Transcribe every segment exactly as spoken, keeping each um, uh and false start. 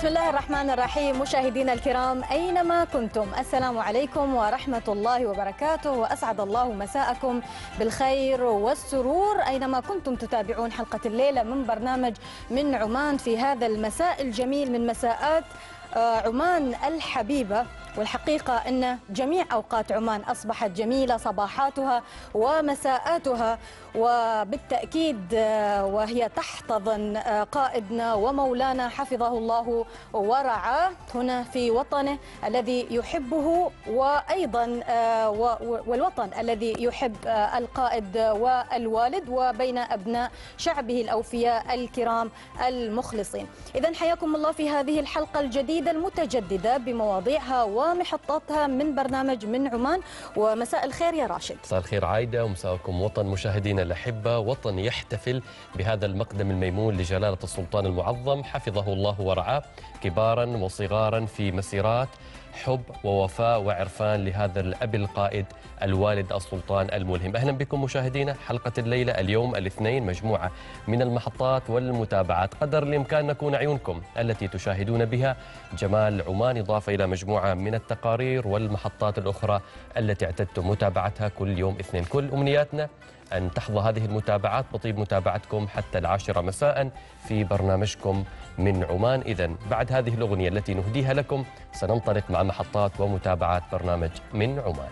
بسم الله الرحمن الرحيم. مشاهدينا الكرام أينما كنتم، السلام عليكم ورحمة الله وبركاته، وأسعد الله مساءكم بالخير والسرور أينما كنتم تتابعون حلقة الليلة من برنامج من عمان في هذا المساء الجميل من مساءات عمان الحبيبة. والحقيقة أن جميع أوقات عمان أصبحت جميلة، صباحاتها ومساءاتها، وبالتأكيد وهي تحتضن قائدنا ومولانا حفظه الله ورعاه هنا في وطنه الذي يحبه، وأيضا والوطن الذي يحب القائد والوالد، وبين أبناء شعبه الأوفياء الكرام المخلصين. إذن حياكم الله في هذه الحلقة الجديدة المتجددة بمواضيعها ومحطاتها من برنامج من عمان. ومساء الخير يا راشد. مساء الخير عايدة، ومساءكم وطن مشاهدينا الأحبة. وطن يحتفل بهذا المقدم الميمون لجلالة السلطان المعظم حفظه الله ورعاه، كبارا وصغارا في مسيرات حب ووفاء وعرفان لهذا الأب القائد الوالد السلطان الملهم. أهلا بكم مشاهدينا. حلقة الليلة اليوم الاثنين مجموعة من المحطات والمتابعات قدر الإمكان نكون عيونكم التي تشاهدون بها جمال عمان، إضافة إلى مجموعة من التقارير والمحطات الأخرى التي اعتدتم متابعتها كل يوم اثنين. كل أمنياتنا أن تحظى هذه المتابعات بطيب متابعتكم حتى العاشرة مساء في برنامجكم من عمان. إذن بعد هذه الأغنية التي نهديها لكم سننطلق مع محطات ومتابعات برنامج من عمان.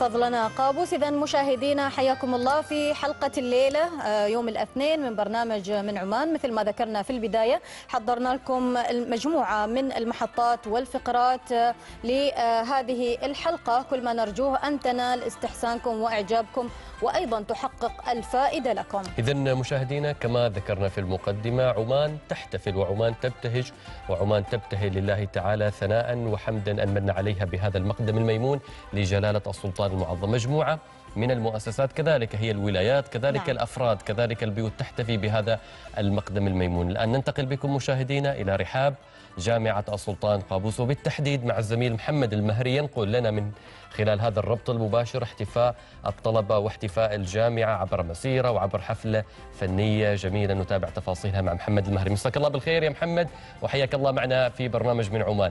احفظ لنا قابوس. إذا مشاهدينا حياكم الله في حلقة الليلة يوم الاثنين من برنامج من عمان. مثل ما ذكرنا في البداية حضرنا لكم مجموعة من المحطات والفقرات لهذه الحلقة، كل ما نرجوه أن تنال استحسانكم وإعجابكم وأيضا تحقق الفائدة لكم. إذا مشاهدينا كما ذكرنا في المقدمة، عمان تحتفل وعمان تبتهج وعمان تبتهل لله تعالى ثناء وحمدا أن من عليها بهذا المقدم الميمون لجلالة السلطان المعظم. مجموعة من المؤسسات كذلك هي الولايات كذلك نعم. الأفراد كذلك البيوت تحتفي بهذا المقدم الميمون. الآن ننتقل بكم مشاهدينا إلى رحاب جامعة السلطان قابوس، وبالتحديد مع الزميل محمد المهري ينقل لنا من خلال هذا الربط المباشر احتفاء الطلبة واحتفاء الجامعة عبر مسيرة وعبر حفلة فنية جميلة. نتابع تفاصيلها مع محمد المهري. مساك الله بالخير يا محمد وحياك الله معنا في برنامج من عمان.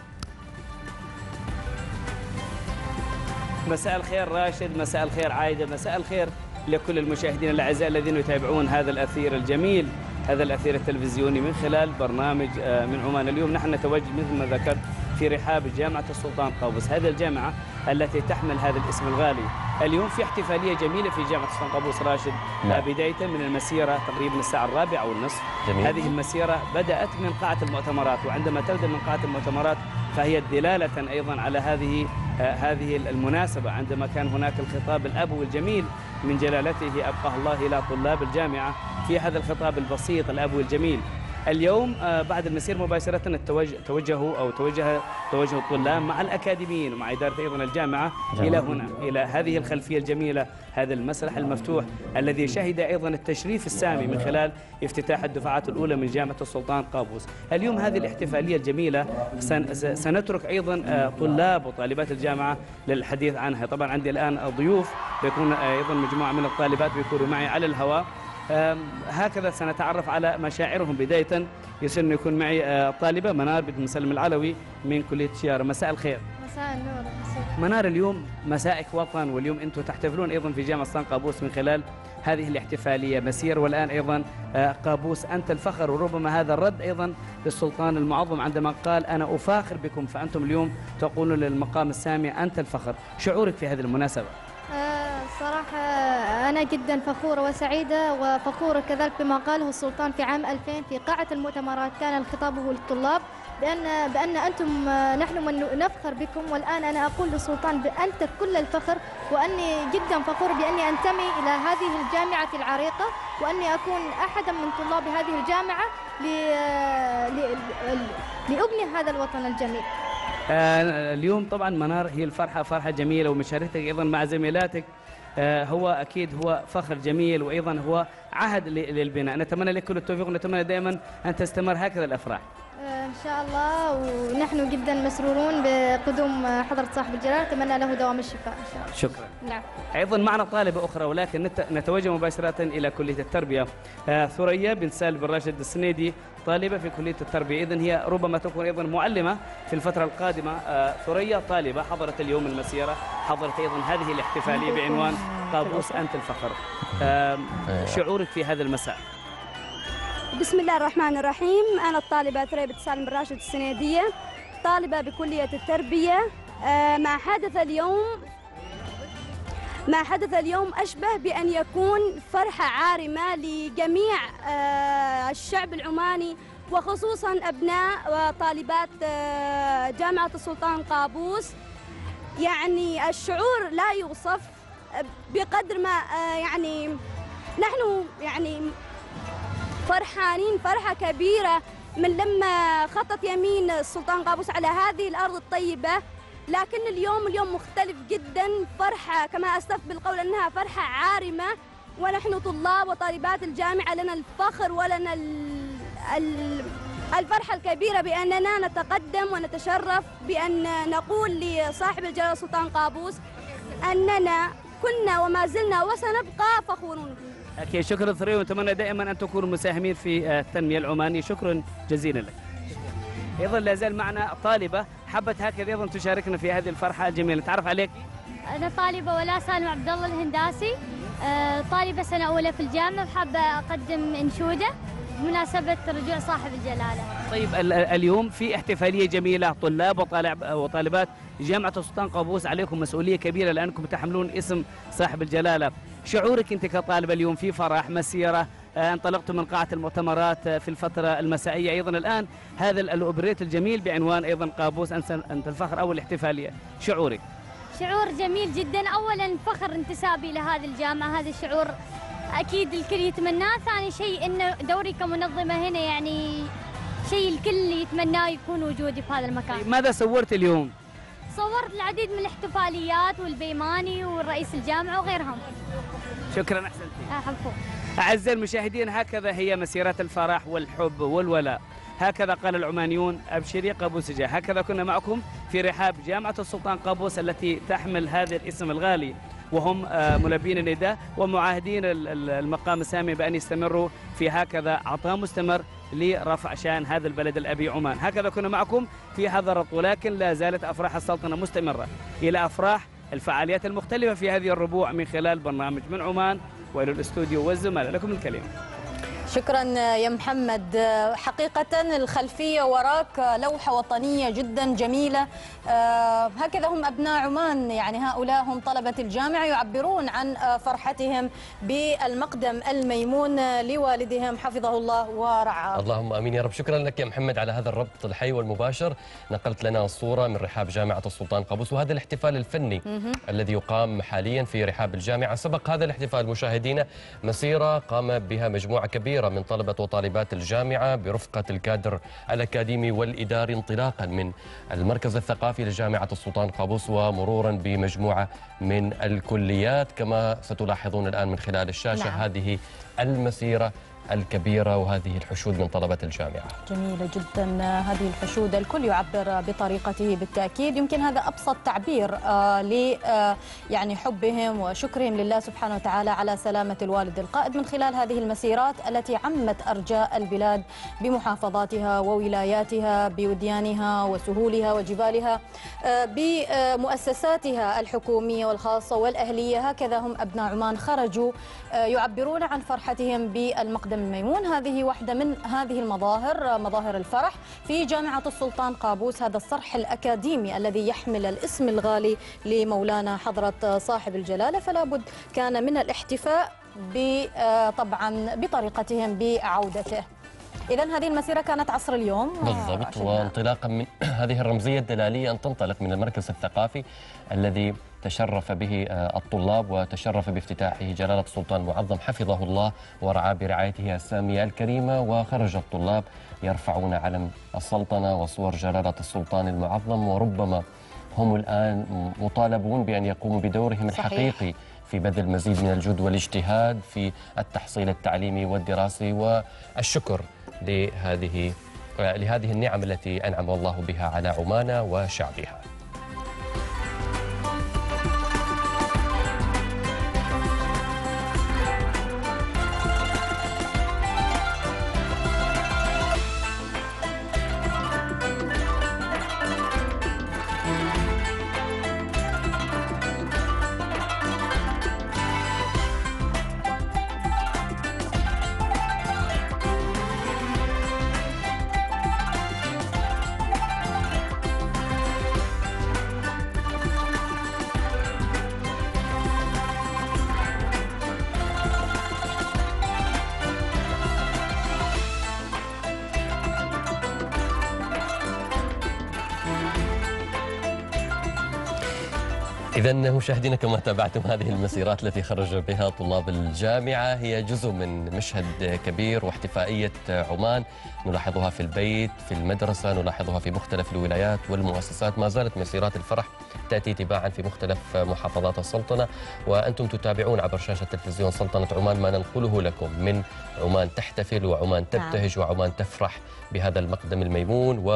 مساء الخير راشد، مساء الخير عايدة، مساء الخير لكل المشاهدين الأعزاء الذين يتابعون هذا الأثير الجميل، هذا الأثير التلفزيوني من خلال برنامج من عمان. اليوم نحن نتواجد مثل ما ذكرت في رحاب جامعة السلطان قابوس، هذه الجامعة التي تحمل هذا الاسم الغالي. اليوم في احتفالية جميلة في جامعة السلطان قابوس راشد، نعم. بداية من المسيرة تقريبا الساعة الرابعة والنصف. جميل. هذه المسيرة بدأت من قاعة المؤتمرات، وعندما تبدأ من قاعة المؤتمرات فهي دلالة أيضا على هذه آه هذه المناسبة، عندما كان هناك الخطاب الأبوي الجميل من جلالته أبقاه الله إلى طلاب الجامعة في هذا الخطاب البسيط الأبوي الجميل. اليوم بعد المسير مباشرة توجهوا أو توجه توجه الطلاب مع الأكاديميين ومع إدارة أيضا الجامعة جميل. إلى هنا، إلى هذه الخلفية الجميلة، هذا المسرح المفتوح الذي شهد أيضا التشريف السامي من خلال افتتاح الدفعات الأولى من جامعة السلطان قابوس. اليوم هذه الاحتفالية الجميلة سنترك أيضا طلاب وطالبات الجامعة للحديث عنها. طبعا عندي الآن ضيوف، بيكون أيضا مجموعة من الطالبات بيكونوا معي على الهواء، هكذا سنتعرف على مشاعرهم. بداية يسن يكون معي طالبة منار بنت مسلم العلوي من كلية الشيارة. مساء الخير. مساء النور. منار، اليوم مسائك وطن، واليوم أنتم تحتفلون أيضا في جامعة السلطان قابوس من خلال هذه الاحتفالية مسير، والآن أيضا قابوس أنت الفخر، وربما هذا الرد أيضا للسلطان المعظم عندما قال أنا أفاخر بكم، فأنتم اليوم تقولون للمقام السامي أنت الفخر. شعورك في هذه المناسبة؟ صراحة أنا جدا فخورة وسعيدة، وفخورة كذلك بما قاله السلطان في عام ألفين في قاعة المؤتمرات، كان الخطاب هو للطلاب بأن بأن أنتم نحن من نفخر بكم، والآن أنا أقول للسلطان بأنت كل الفخر، وأني جدا فخور بأني أنتمي إلى هذه الجامعة العريقة، وأني أكون أحدا من طلاب هذه الجامعة لأبني هذا الوطن الجميل. آه اليوم طبعا منار هي الفرحة فرحة جميلة، ومشاركتك أيضا مع زميلاتك آه هو أكيد هو فخر جميل، وأيضا هو عهد للبناء. نتمنى لك كل التوفيق، ونتمنى دائما أن تستمر هكذا الأفراح إن شاء الله، ونحن جدا مسرورون بقدوم حضرة صاحب الجلالة، نتمنى له دوام الشفاء إن شاء الله. شكرا. نعم. أيضا معنا طالبة أخرى، ولكن نتوجه مباشرة إلى كلية التربية. آه ثريا بن سالم بن راشد السنيدي، طالبة في كلية التربية، إذن هي ربما تكون أيضا معلمة في الفترة القادمة. آه ثريا طالبة حضرت اليوم المسيرة، حضرت أيضا هذه الاحتفالية بعنوان قابوس أنت الفخر. آه شعورك في هذا المساء؟ بسم الله الرحمن الرحيم. أنا الطالبة ثريا بنت سالم بن راشد السنيدية، طالبة بكلية التربية. ما حدث اليوم ما حدث اليوم أشبه بأن يكون فرحة عارمة لجميع الشعب العماني، وخصوصا أبناء وطالبات جامعة السلطان قابوس. يعني الشعور لا يوصف بقدر ما يعني نحن يعني فرحانين فرحة كبيرة من لما خطت يمين السلطان قابوس على هذه الأرض الطيبة. لكن اليوم اليوم مختلف جدا، فرحة كما أسلفت بالقول أنها فرحة عارمة، ونحن طلاب وطالبات الجامعة لنا الفخر ولنا الفرحة الكبيرة بأننا نتقدم ونتشرف بأن نقول لصاحب الجلالة السلطان قابوس أننا كنا وما زلنا وسنبقى فخورون. أكيد. شكرا ثريا، ونتمنى دائما أن تكونوا مساهمين في التنمية العمانية. شكرا جزيلا لك. أيضا لا زال معنا طالبة حبت هكذا أيضا تشاركنا في هذه الفرحة الجميلة. نتعرف عليك؟ أنا طالبة ولاء سالم عبد الله الهنداسي، طالبة سنة أولى في الجامعة، وحابة أقدم أنشودة. بمناسبة رجوع صاحب الجلالة. طيب اليوم في احتفالية جميلة، طلاب وطالبات جامعة السلطان قابوس عليكم مسؤولية كبيرة لأنكم تحملون اسم صاحب الجلالة. شعورك أنت كطالبة اليوم في فرح مسيرة، انطلقتم من قاعة المؤتمرات في الفترة المسائية، أيضا الآن هذا الأوبريت الجميل بعنوان أيضا قابوس أنت الفخر أول احتفالية، شعورك؟ شعور جميل جدا. أولا فخر انتسابي لهذه الجامعة، هذا الشعور أكيد الكل يتمناه. ثاني شيء أن دوري كمنظمة هنا يعني شيء الكل يتمناه يكون وجودي في هذا المكان. ماذا صورت اليوم؟ صورت العديد من الاحتفاليات والبيماني والرئيس الجامعة وغيرهم. شكرا أحسنتي. أحبكم. أعزائي المشاهدين، هكذا هي مسيرات الفرح والحب والولاء، هكذا قال العمانيون أبشري قابوسجة. هكذا كنا معكم في رحاب جامعة السلطان قابوس التي تحمل هذا الاسم الغالي، وهم ملبين النداء ومعاهدين المقام السامي بأن يستمروا في هكذا عطاء مستمر لرفع شأن هذا البلد الأبي عمان. هكذا كنا معكم في حضرة، ولكن لا زالت أفراح السلطنة مستمرة إلى أفراح الفعاليات المختلفة في هذه الربوع من خلال برنامج من عمان. وإلى الاستوديو والزملاء لكم الكلمة. شكرا يا محمد. حقيقة الخلفية وراك لوحة وطنية جدا جميلة. هكذا هم أبناء عمان، يعني هؤلاء هم طلبة الجامعة يعبرون عن فرحتهم بالمقدم الميمون لوالدهم حفظه الله ورعاه. اللهم امين يا رب. شكرا لك يا محمد على هذا الربط الحي والمباشر، نقلت لنا الصورة من رحاب جامعة السلطان قابوس، وهذا الاحتفال الفني الذي يقام حاليا في رحاب الجامعة. سبق هذا الاحتفال مشاهدينا مسيرة قام بها مجموعة كبيرة من طلبة وطالبات الجامعة برفقة الكادر الأكاديمي والإداري، انطلاقا من المركز الثقافي لجامعة السلطان قابوس ومرورا بمجموعة من الكليات، كما ستلاحظون الآن من خلال الشاشة. نعم. هذه المسيرة الكبيرة وهذه الحشود من طلبة الجامعة. جميلة جدا هذه الحشود، الكل يعبر بطريقته بالتأكيد. يمكن هذا أبسط تعبير آه ل آه يعني حبهم وشكرهم لله سبحانه وتعالى على سلامة الوالد القائد من خلال هذه المسيرات التي عمت أرجاء البلاد بمحافظاتها وولاياتها بوديانها وسهولها وجبالها آه بمؤسساتها الحكومية والخاصة والأهلية. هكذا هم أبناء عمان خرجوا آه يعبرون عن فرحتهم بالمقدم الميمون. هذه واحدة من هذه المظاهر، مظاهر الفرح في جامعة السلطان قابوس، هذا الصرح الأكاديمي الذي يحمل الاسم الغالي لمولانا حضرة صاحب الجلالة، فلا بد كان من الاحتفاء طبعا بطريقتهم بعودته. إذا هذه المسيرة كانت عصر اليوم بالضبط، وانطلاقا من هذه الرمزية الدلالية أن تنطلق من المركز الثقافي الذي تشرف به الطلاب وتشرف بافتتاحه جلالة السلطان المعظم حفظه الله ورعاه برعايته السامية الكريمة، وخرج الطلاب يرفعون علم السلطنة وصور جلالة السلطان المعظم، وربما هم الآن مطالبون بأن يقوموا بدورهم صحيح. الحقيقي في بذل مزيد من الجهد والاجتهاد في التحصيل التعليمي والدراسي والشكر لهذه لهذه النعم التي أنعم الله بها على عمان وشعبها. إذا مشاهدينا، كما تابعتم هذه المسيرات التي خرج بها طلاب الجامعة هي جزء من مشهد كبير واحتفائية عمان نلاحظها في البيت، في المدرسة، نلاحظها في مختلف الولايات والمؤسسات. ما زالت مسيرات الفرح تأتي تباعا في مختلف محافظات السلطنة، وأنتم تتابعون عبر شاشة تلفزيون سلطنة عمان ما ننقله لكم من عمان تحتفل وعمان تبتهج وعمان تفرح بهذا المقدم الميمون. و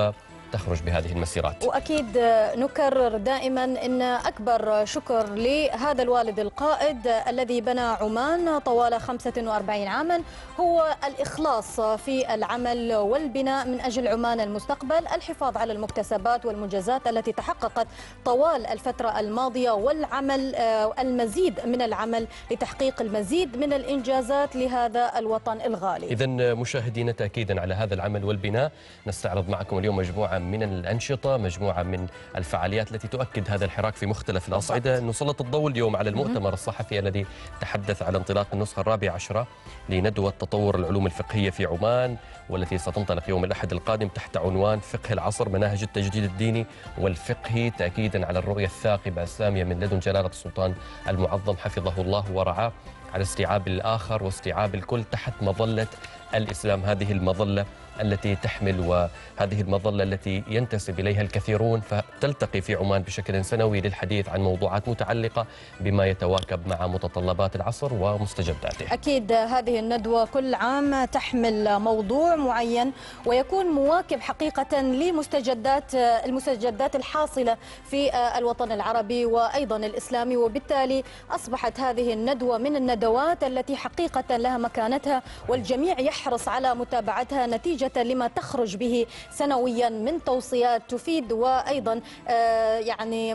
تخرج بهذه المسيرات. وأكيد نكرر دائما أن أكبر شكر لهذا الوالد القائد الذي بنى عمان طوال خمسة وأربعين عاما هو الإخلاص في العمل والبناء من أجل عمان المستقبل، الحفاظ على المكتسبات والمنجزات التي تحققت طوال الفترة الماضية، والعمل المزيد من العمل لتحقيق المزيد من الإنجازات لهذا الوطن الغالي. إذن مشاهدينا، تأكيدا على هذا العمل والبناء نستعرض معكم اليوم مجموعة من الأنشطة، مجموعة من الفعاليات التي تؤكد هذا الحراك في مختلف الأصعدة. نسلط الضوء اليوم على المؤتمر الصحفي الذي تحدث على انطلاق النسخة الرابعة عشرة لندوة تطور العلوم الفقهية في عمان، والتي ستنطلق يوم الأحد القادم تحت عنوان فقه العصر، مناهج التجديد الديني والفقهي، تأكيدا على الرؤية الثاقبة السامية من لدن جلالة السلطان المعظم حفظه الله ورعاه على استيعاب الآخر واستيعاب الكل تحت مظلة الإسلام، هذه المظلة التي تحمل وهذه المظلة التي ينتسب إليها الكثيرون، فتلتقي في عمان بشكل سنوي للحديث عن موضوعات متعلقة بما يتواكب مع متطلبات العصر ومستجداته. أكيد هذه الندوة كل عام تحمل موضوع معين ويكون مواكب حقيقة لمستجدات المستجدات الحاصلة في الوطن العربي وأيضا الإسلامي، وبالتالي أصبحت هذه الندوة من الندوات التي حقيقة لها مكانتها والجميع يحرص على متابعتها نتيجة لما تخرج به سنويا من توصيات تفيد وأيضا يعني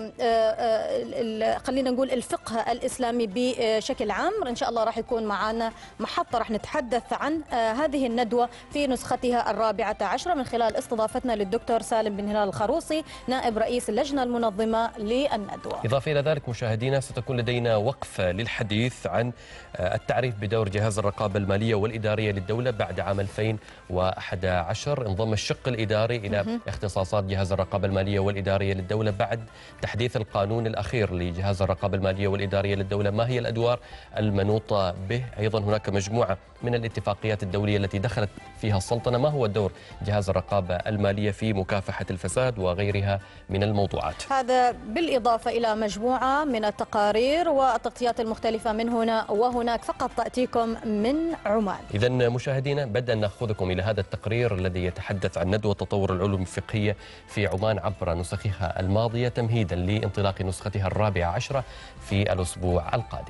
خلينا نقول الفقه الإسلامي بشكل عام. إن شاء الله راح يكون معنا محطة راح نتحدث عن هذه الندوة في نسختها الرابعة عشرة من خلال استضافتنا للدكتور سالم بن هلال الخروصي نائب رئيس اللجنة المنظمة للندوة. إضافة إلى ذلك مشاهدينا، ستكون لدينا وقفة للحديث عن التعريف بدور جهاز الرقابة المالية والإدارية للدولة بعد عام ألفين وأحد عشر. انضم الشق الإداري إلى اختصاصات جهاز الرقابة المالية والإدارية للدولة بعد تحديث القانون الأخير لجهاز الرقابة المالية والإدارية للدولة. ما هي الأدوار المنوطة به؟ أيضا هناك مجموعة من الاتفاقيات الدولية التي دخلت فيها السلطنة. ما هو دور جهاز الرقابة المالية في مكافحة الفساد وغيرها من الموضوعات؟ هذا بالإضافة إلى مجموعة من التقارير والتغطيات المختلفة من هنا وهناك فقط تأتيكم من عمان. إذن مشاهدينا، بدأ نأخذكم إلى هذا التقرير الذي يتحدث عن ندوة تطور العلوم الفقهية في عمان عبر نسخها الماضية تمهيدا لانطلاق نسختها الرابعة عشرة في الأسبوع القادم.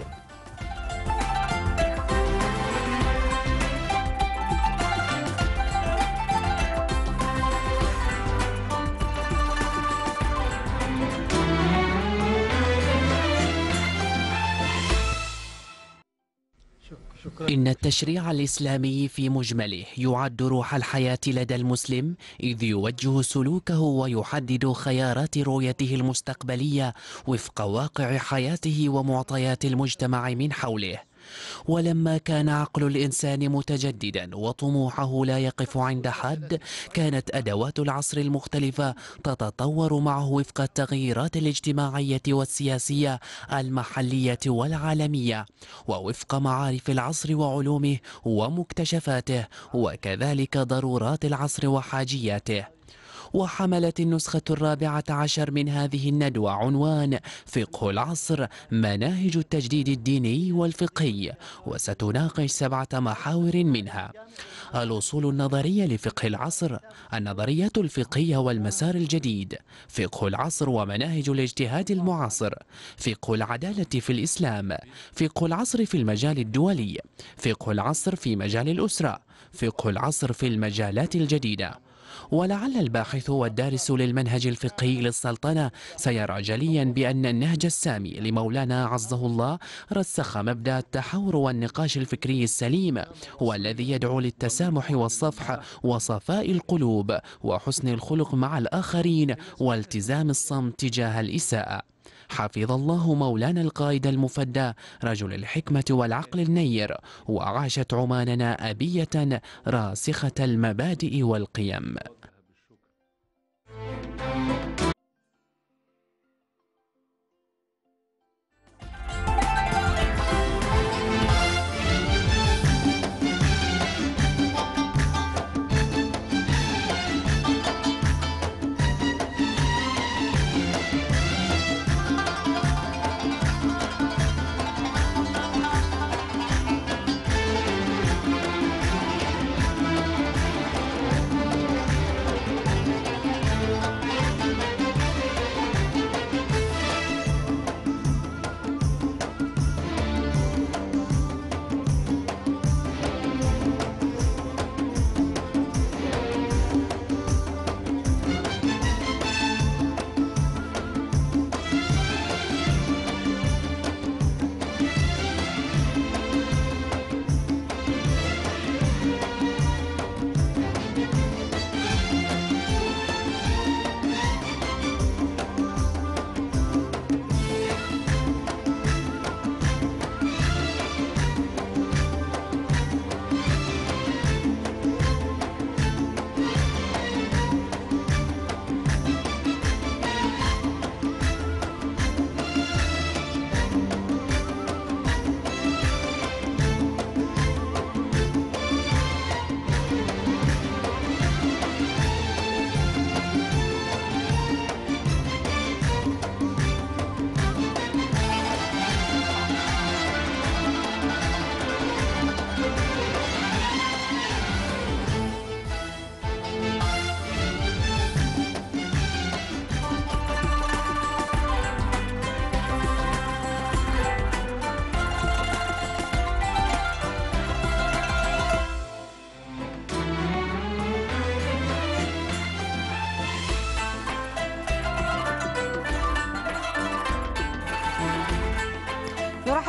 إن التشريع الإسلامي في مجمله يعد روح الحياة لدى المسلم، إذ يوجه سلوكه ويحدد خيارات رؤيته المستقبلية وفق واقع حياته ومعطيات المجتمع من حوله. ولما كان عقل الإنسان متجددا وطموحه لا يقف عند حد، كانت أدوات العصر المختلفة تتطور معه وفق التغييرات الاجتماعية والسياسية المحلية والعالمية، ووفق معارف العصر وعلومه ومكتشفاته، وكذلك ضرورات العصر وحاجياته. وحملت النسخة الرابعة عشر من هذه الندوة عنوان فقه العصر، مناهج التجديد الديني والفقهي، وستناقش سبعة محاور منها: الأصول النظرية لفقه العصر، النظريات الفقهية والمسار الجديد، فقه العصر ومناهج الاجتهاد المعاصر، فقه العدالة في الإسلام، فقه العصر في المجال الدولي، فقه العصر في مجال الأسرة، فقه العصر في المجالات الجديدة. ولعل الباحث والدارس للمنهج الفقهي للسلطنة سيرى جليا بأن النهج السامي لمولانا عزه الله رسخ مبدأ التحاور والنقاش الفكري السليم، والذي يدعو للتسامح والصفح وصفاء القلوب وحسن الخلق مع الآخرين والتزام الصمت تجاه الإساءة. حفظ الله مولانا القائد المفدى رجل الحكمة والعقل النير، وعاشت عماننا أبية راسخة المبادئ والقيم.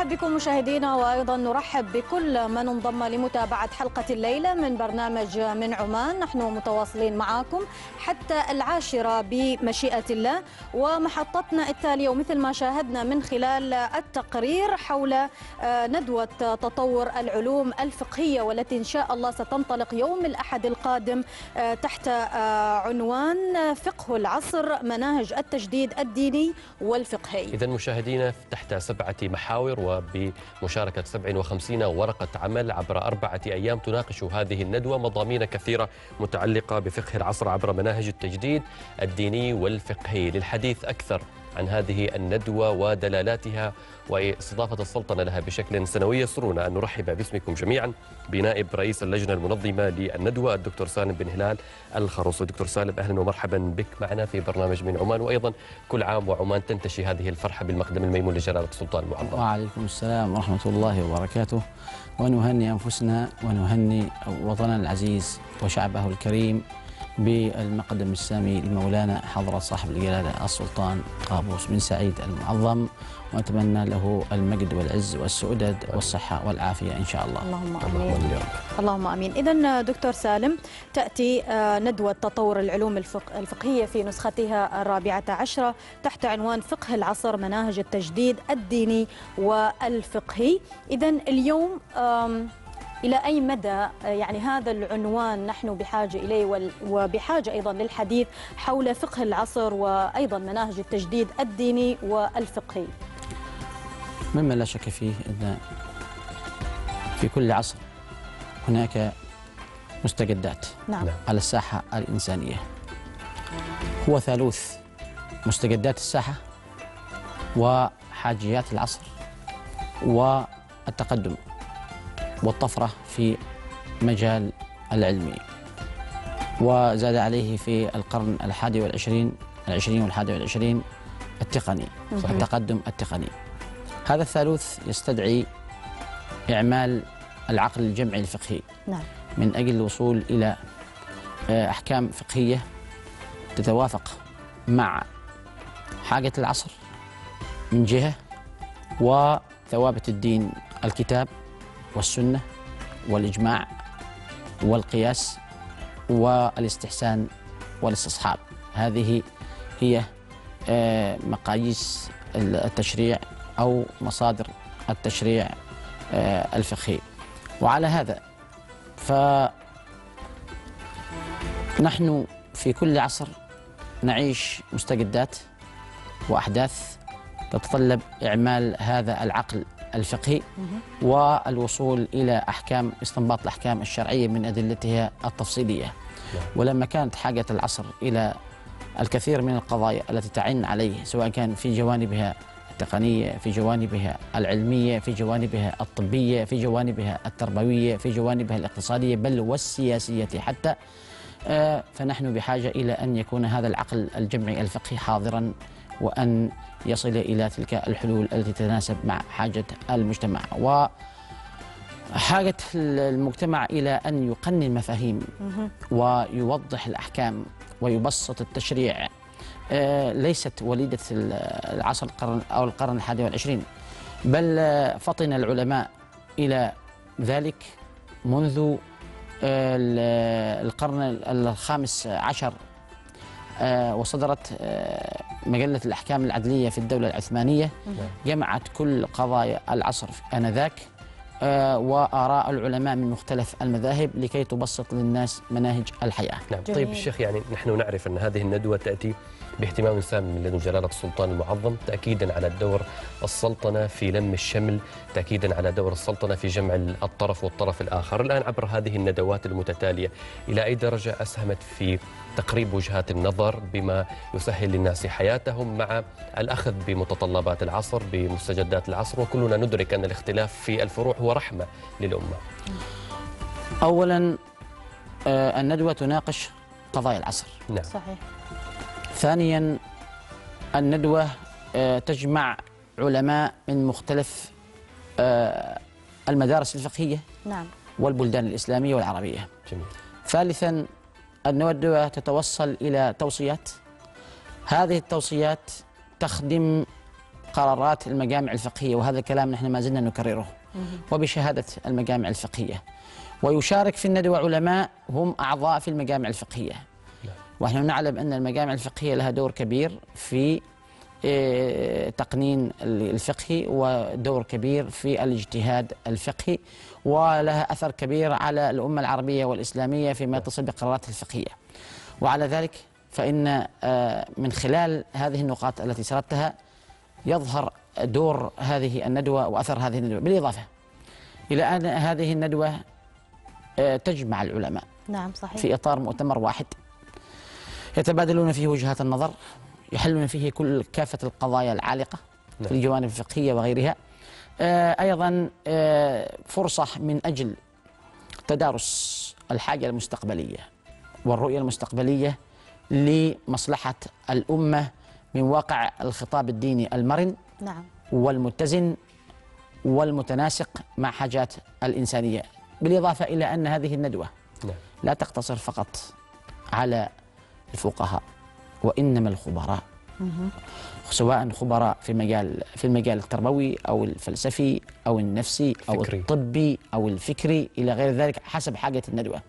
نرحب بكم مشاهدينا، وأيضا نرحب بكل من انضم لمتابعة حلقة الليلة من برنامج من عمان. نحن متواصلين معكم حتى العاشرة بمشيئة الله، ومحطتنا التالية ومثل ما شاهدنا من خلال التقرير حول ندوة تطور العلوم الفقهية، والتي إن شاء الله ستنطلق يوم الأحد القادم تحت عنوان فقه العصر، مناهج التجديد الديني والفقهي. إذا مشاهدينا تحت سبعة محاور وبمشاركة سبع وخمسين ورقة عمل عبر أربعة أيام تناقش هذه الندوة مضامين كثيرة متعلقة بفقه العصر عبر مناهج التجديد الديني والفقهي. للحديث أكثر عن هذه الندوة ودلالاتها واستضافة السلطنة لها بشكل سنوي، يسرنا أن نرحب باسمكم جميعا بنائب رئيس اللجنة المنظمة للندوة الدكتور سالم بن هلال الخروصي. دكتور سالم، أهلا ومرحبا بك معنا في برنامج من عمان، وأيضا كل عام وعمان تنتشي هذه الفرحة بالمقدم الميمون لجلالة السلطان المعظم. وعليكم السلام ورحمة الله وبركاته، ونهني أنفسنا ونهني وطننا العزيز وشعبه الكريم بالمقدم السامي لمولانا حضرة صاحب الجلالة السلطان قابوس بن سعيد المعظم، ونتمنى له المجد والعز والسؤدد والصحة والعافية إن شاء الله. اللهم آمين. اللهم آمين. إذن دكتور سالم، تأتي ندوة تطور العلوم الفقهية في نسختها الرابعة عشرة تحت عنوان فقه العصر، مناهج التجديد الديني والفقهي. إذن اليوم إلى أي مدى يعني هذا العنوان نحن بحاجة إليه، وبحاجة أيضا للحديث حول فقه العصر وأيضا مناهج التجديد الديني والفقهي؟ مما لا شك فيه أن في كل عصر هناك مستجدات نعم. على الساحة الإنسانية. هو ثالوث مستجدات الساحة وحاجيات العصر والتقدم والطفرة في مجال العلمي، وزاد عليه في القرن الحادي والعشرين العشرين والحادي والعشرين التقني، التقدم التقني. هذا الثالوث يستدعي إعمال العقل الجمعي الفقهي نعم. من أجل الوصول إلى أحكام فقهية تتوافق مع حاجة العصر من جهة، وثوابت الدين الكتاب والسنة والإجماع والقياس والاستحسان والاستصحاب. هذه هي مقاييس التشريع أو مصادر التشريع الفقهي. وعلى هذا فنحن في كل عصر نعيش مستجدات وأحداث تتطلب إعمال هذا العقل الفقهي والوصول إلى أحكام، استنباط الأحكام الشرعية من أدلتها التفصيلية. ولما كانت حاجة العصر إلى الكثير من القضايا التي تعن عليه، سواء كان في جوانبها التقنية، في جوانبها العلمية، في جوانبها الطبية، في جوانبها التربوية، في جوانبها الاقتصادية، بل والسياسية حتى، فنحن بحاجة إلى أن يكون هذا العقل الجمعي الفقهي حاضرا، وأن يصل إلى تلك الحلول التي تتناسب مع حاجة المجتمع وحاجة المجتمع إلى أن يقنن المفاهيم ويوضح الأحكام ويبسط التشريع. ليست وليدة العصر القرن أو القرن الحادي والعشرين، بل فطن العلماء إلى ذلك منذ القرن الخامس عشر، وصدرت مجلة الأحكام العدلية في الدولة العثمانية، جمعت كل قضايا العصر آنذاك وآراء العلماء من مختلف المذاهب لكي تبسط للناس مناهج الحياة. نعم. طيب الشيخ، يعني نحن نعرف أن هذه الندوة تأتي باهتمام سام من لدن جلالة السلطان المعظم، تأكيدا على دور السلطنة في لم الشمل، تأكيدا على دور السلطنة في جمع الطرف والطرف الآخر. الآن عبر هذه الندوات المتتالية إلى أي درجة أسهمت في تقريب وجهات النظر بما يسهل للناس حياتهم مع الأخذ بمتطلبات العصر، بمستجدات العصر، وكلنا ندرك أن الاختلاف في الفروع هو رحمة للأمة؟ أولا الندوة تناقش قضايا العصر. نعم. صحيح. ثانيا الندوة تجمع علماء من مختلف المدارس الفقهية نعم. والبلدان الإسلامية والعربية. جميل. ثالثا الندوة تتوصل إلى توصيات، هذه التوصيات تخدم قرارات المجامع الفقهية، وهذا الكلام نحن ما زلنا نكرره، وبشهادة المجامع الفقهية. ويشارك في الندوة علماء هم أعضاء في المجامع الفقهية، ونحن نعلم أن المجامع الفقهية لها دور كبير في تقنين الفقهي، ودور كبير في الاجتهاد الفقهي، ولها أثر كبير على الأمة العربية والإسلامية فيما يتصل بقرارات الفقهية. وعلى ذلك فإن من خلال هذه النقاط التي سردتها يظهر دور هذه الندوة وأثر هذه الندوة، بالإضافة إلى أن هذه الندوة تجمع العلماء. نعم صحيح. في إطار مؤتمر واحد يتبادلون فيه وجهات النظر، يحلون فيه كل كافة القضايا العالقة في الجوانب الفقهية وغيرها. أيضا فرصة من أجل تدارس الحاجة المستقبلية والرؤية المستقبلية لمصلحة الأمة من واقع الخطاب الديني المرن نعم والمتزن والمتناسق مع حاجات الإنسانية. بالإضافة إلى أن هذه الندوة نعم. لا تقتصر فقط على الفقهاء، وإنما الخبراء، سواء خبراء في مجال في المجال التربوي أو الفلسفي أو النفسي أو فكري. الطبي أو الفكري إلى غير ذلك حسب حاجة الندوة.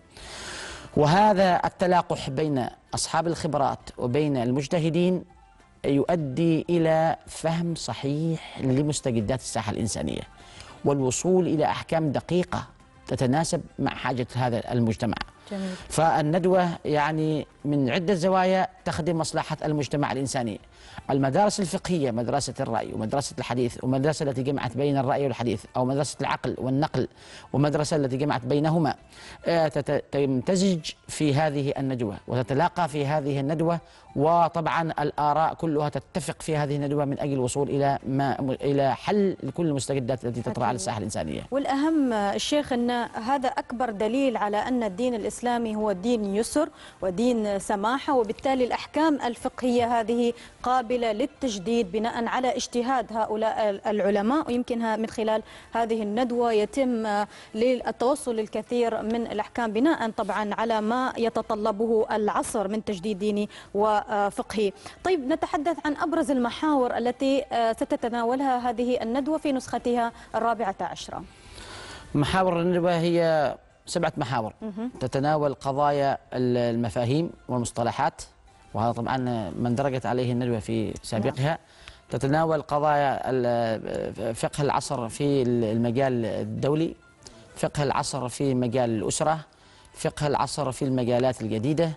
وهذا التلاقح بين أصحاب الخبرات وبين المجتهدين يؤدي إلى فهم صحيح لمستجدات الساحة الإنسانية، والوصول إلى أحكام دقيقة تتناسب مع حاجة هذا المجتمع. جميل. فالندوة يعني من عدة زوايا تخدم مصلحة المجتمع الإنساني. المدارس الفقهية، مدرسة الرأي ومدرسة الحديث، ومدرسة التي جمعت بين الرأي والحديث، أو مدرسة العقل والنقل، ومدرسة التي جمعت بينهما، تمتزج في هذه الندوة وتتلاقى في هذه الندوة، وطبعا الآراء كلها تتفق في هذه الندوة من أجل الوصول إلى ما إلى حل لكل المستجدات التي تطرأ على الساحة الإنسانية. والأهم الشيخ أن هذا أكبر دليل على أن الدين الإسلامي هو دين يسر ودين سماحة، وبالتالي الأحكام الفقهية هذه قابلة للتجديد بناء على اجتهاد هؤلاء العلماء، ويمكن من خلال هذه الندوة يتم للتوصل للكثير من الأحكام بناء طبعا على ما يتطلبه العصر من تجديد ديني وفقهي. طيب نتحدث عن أبرز المحاور التي ستتناولها هذه الندوة في نسختها الرابعة عشرة. محاور الندوة هي سبعة محاور تتناول قضايا المفاهيم والمصطلحات، وهذا طبعا ما اندرجت عليه الندوة في سابقها. تتناول قضايا فقه العصر في المجال الدولي، فقه العصر في مجال الأسرة، فقه العصر في المجالات الجديدة،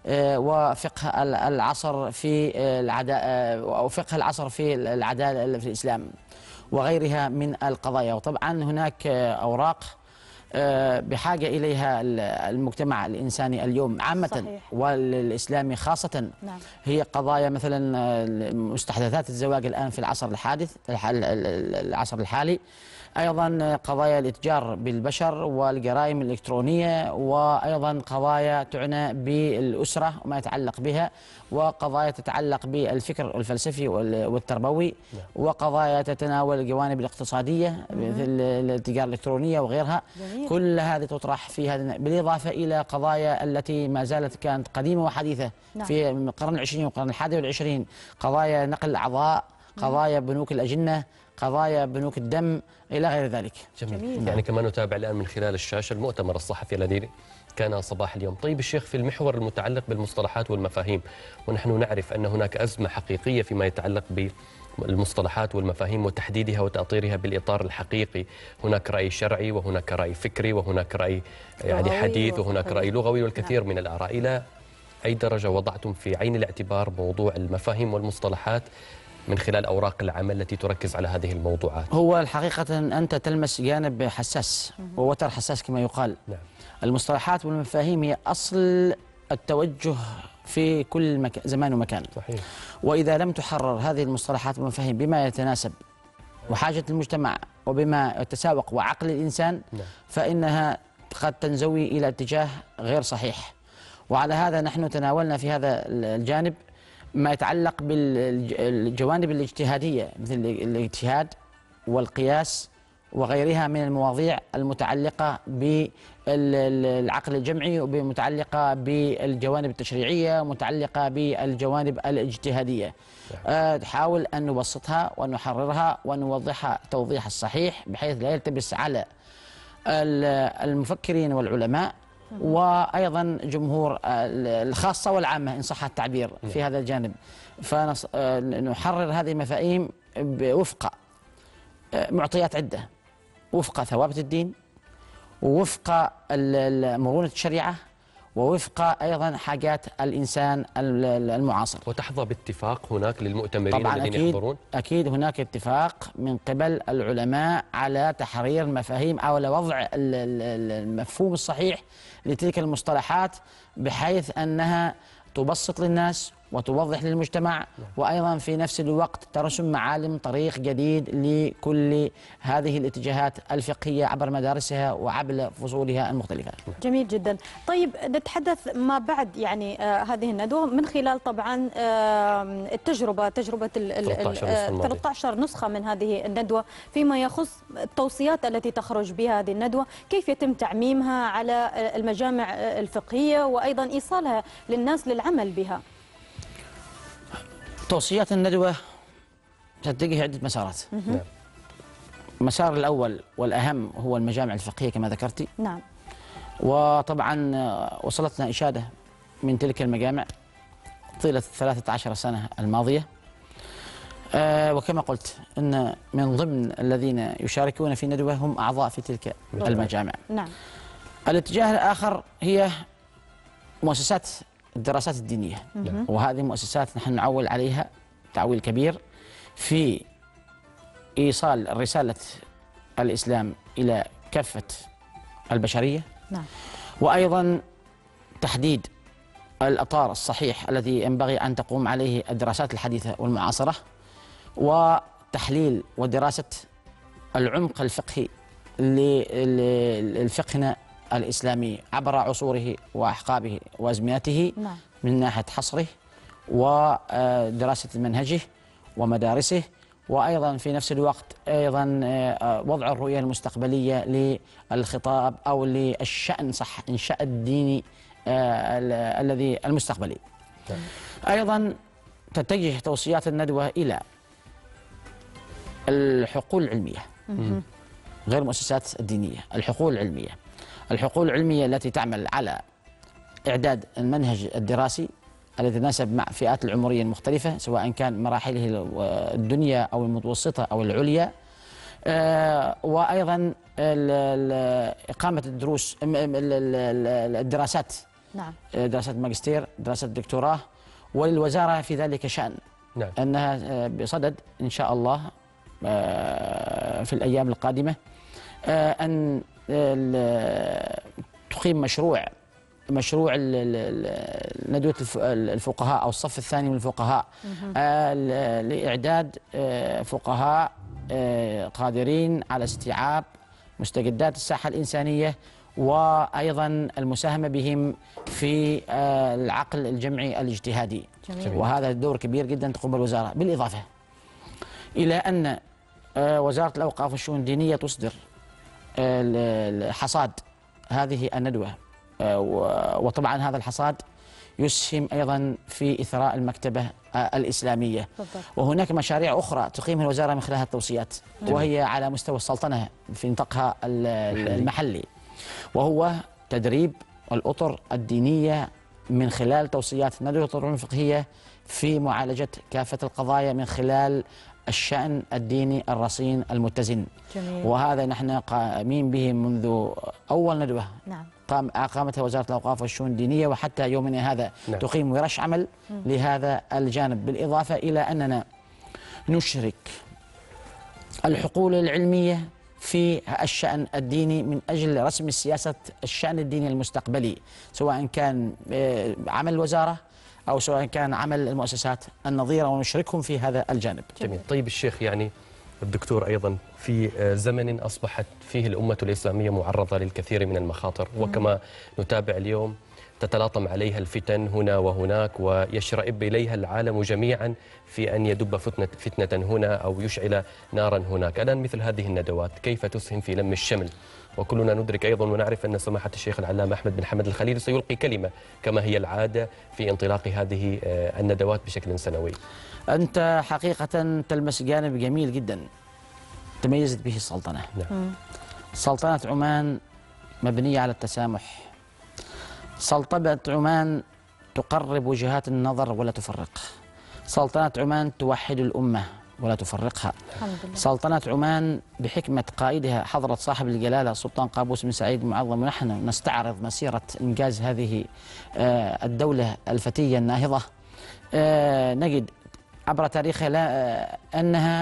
وفقه العصر في العداء أو فقه العصر في العدالة في الإسلام وغيرها من القضايا. وطبعا هناك أوراق بحاجة إليها المجتمع الإنساني اليوم عامة صحيح. والإسلامي خاصة. نعم. هي قضايا مثلا مستحدثات الزواج الآن في العصر الحادث العصر الحالي، أيضا قضايا الإتجار بالبشر والجرائم الإلكترونية، وأيضا قضايا تعنى بالأسرة وما يتعلق بها، وقضايا تتعلق بالفكر الفلسفي والتربوي، وقضايا تتناول الجوانب الاقتصادية مثل التجارة الإلكترونية وغيرها. جميل. كل هذه تطرح في هذا، بالإضافة إلى قضايا التي ما زالت كانت قديمة وحديثة. نعم. في القرن العشرين والقرن الحادي والعشرين، قضايا نقل الأعضاء، قضايا بنوك الأجنة، قضايا بنوك الدم إلى غير ذلك. جميل. جميل. يعني كما نتابع الآن من خلال الشاشة المؤتمر الصحفي الذي كان صباح اليوم. طيب الشيخ، في المحور المتعلق بالمصطلحات والمفاهيم، ونحن نعرف أن هناك أزمة حقيقية فيما يتعلق بالمصطلحات والمفاهيم وتحديدها وتأطيرها بالإطار الحقيقي. هناك رأي شرعي، وهناك رأي فكري، وهناك رأي يعني حديث، وهناك رأي لغوي، والكثير نعم. من الآراء. إلى أي درجة وضعتم في عين الاعتبار موضوع المفاهيم والمصطلحات من خلال أوراق العمل التي تركز على هذه الموضوعات؟ هو الحقيقة أنت تلمس جانب حساس ووتر حساس كما يقال. نعم. المصطلحات والمفاهيم هي أصل التوجه في كل مك... زمان ومكان. صحيح. وإذا لم تحرر هذه المصطلحات والمفاهيم بما يتناسب وحاجة المجتمع وبما يتساوق وعقل الإنسان، نعم. فإنها قد تنزوي إلى اتجاه غير صحيح. وعلى هذا نحن تناولنا في هذا الجانب ما يتعلق بالجوانب الاجتهادية مثل الاجتهاد والقياس وغيرها من المواضيع المتعلقة بالعقل الجمعي ومتعلقة بالجوانب التشريعية ومتعلقة بالجوانب الاجتهادية. نحاول أن نبسطها ونحررها ونوضحها توضيح الصحيح بحيث لا يلتبس على المفكرين والعلماء وأيضا جمهور الخاصة والعامة إن صح التعبير في هذا الجانب. فنحرر هذه المفاهيم وفق معطيات عدة، وفق ثوابت الدين ووفق مرونة الشريعة ووفق أيضا حاجات الإنسان المعاصر. وتحظى باتفاق هناك للمؤتمرين طبعا الذين أكيد يحضرون؟ أكيد هناك اتفاق من قبل العلماء على تحرير مفاهيم أو وضع المفهوم الصحيح لتلك المصطلحات بحيث أنها تبسط للناس وتوضح للمجتمع وأيضا في نفس الوقت ترسم معالم طريق جديد لكل هذه الاتجاهات الفقهية عبر مدارسها وعبر فصولها المختلفة. جميل جدا. طيب نتحدث ما بعد يعني آه هذه الندوة من خلال طبعا آه التجربة تجربة ثلاثة عشر نسخة من هذه الندوة فيما يخص التوصيات التي تخرج بها هذه الندوة، كيف يتم تعميمها على المجامع الفقهية وأيضا إيصالها للناس للعمل بها؟ توصيات الندوة تتجه عدة مسارات. نعم. المسار الأول والأهم هو المجامع الفقهية كما ذكرتي. نعم. وطبعا وصلتنا إشادة من تلك المجامع طيلة الثلاثة عشر سنة الماضية. آه وكما قلت أن من ضمن الذين يشاركون في الندوة هم أعضاء في تلك نعم. المجامع. نعم. الاتجاه الآخر هي مؤسسات الدراسات الدينية. نعم. وهذه مؤسسات نحن نعول عليها تعويل كبير في إيصال رسالة الإسلام إلى كافة البشرية. نعم. وأيضا تحديد الأطار الصحيح الذي ينبغي أن تقوم عليه الدراسات الحديثة والمعاصرة وتحليل ودراسة العمق الفقهي للفقهنا الإسلامي عبر عصوره وأحقابه وأزمنته. نعم. من ناحية حصره ودراسة منهجه ومدارسه وأيضا في نفس الوقت أيضا وضع الرؤية المستقبلية للخطاب أو للشأن صح إنشاء الديني الذي المستقبلي. نعم. أيضا تتجه توصيات الندوة إلى الحقول العلمية غير المؤسسات الدينية، الحقول العلمية الحقول العلمية التي تعمل على إعداد المنهج الدراسي الذي يتناسب مع فئات العمرية المختلفة سواء كان مراحله الدنيا أو المتوسطة أو العليا. وأيضا إقامة الدروس الدراسات. نعم. دراسات ماجستير، دراسات دكتوراه، وللوزارة في ذلك شأن. نعم. أنها بصدد إن شاء الله في الأيام القادمة أن تقيم مشروع مشروع ندوة الفقهاء أو الصف الثاني من الفقهاء لإعداد فقهاء قادرين على استيعاب مستجدات الساحة الإنسانية وأيضا المساهمة بهم في العقل الجمعي الاجتهادي. جميل. وهذا دور كبير جدا تقوم الوزارة، بالإضافة إلى أن وزارة الأوقاف والشؤون الدينية تصدر حصاد هذه الندوة، وطبعا هذا الحصاد يسهم أيضا في إثراء المكتبة الإسلامية. بالضبط. وهناك مشاريع أخرى تقيمها الوزارة من خلال التوصيات. جميل. وهي على مستوى السلطنة في نطاقها المحلي، وهو تدريب الأطر الدينية من خلال توصيات ندوة العلوم الفقهية في معالجة كافة القضايا من خلال الشأن الديني الرصين المتزن. جميل. وهذا نحن قائمين به منذ أول ندوة. نعم. قام أقامتها وزارة الأوقاف والشؤون الدينية وحتى يومنا هذا. نعم. تقيم ورش عمل م. لهذا الجانب، بالإضافة إلى أننا نشرك الحقول العلمية في الشأن الديني من أجل رسم السياسة الشأن الديني المستقبلي، سواء كان عمل الوزارة أو سواء كان عمل المؤسسات النظيرة، ونشركهم في هذا الجانب. جميل. طيب الشيخ، يعني الدكتور أيضا في زمن أصبحت فيه الأمة الإسلامية معرضة للكثير من المخاطر، وكما نتابع اليوم تتلاطم عليها الفتن هنا وهناك ويشرئب إليها العالم جميعا في أن يدب فتنة, فتنة هنا أو يشعل نارا هناك. الآن مثل هذه الندوات كيف تسهم في لم الشمل؟ وكلنا ندرك أيضا ونعرف أن سماحة الشيخ العلامة أحمد بن حمد الخليلي سيلقي كلمة كما هي العادة في انطلاق هذه الندوات بشكل سنوي. أنت حقيقة تلمس جانب جميل جدا تميزت به السلطنة. نعم. سلطنة عمان مبنية على التسامح. سلطنة عمان تقرب وجهات النظر ولا تفرق. سلطنة عمان توحد الأمة ولا تفرقها. الحمد لله. سلطنة عمان بحكمة قائدها حضرة صاحب الجلالة السلطان قابوس بن سعيد المعظم، ونحن نستعرض مسيرة إنجاز هذه الدولة الفتية الناهضة، نجد عبر تاريخها أنها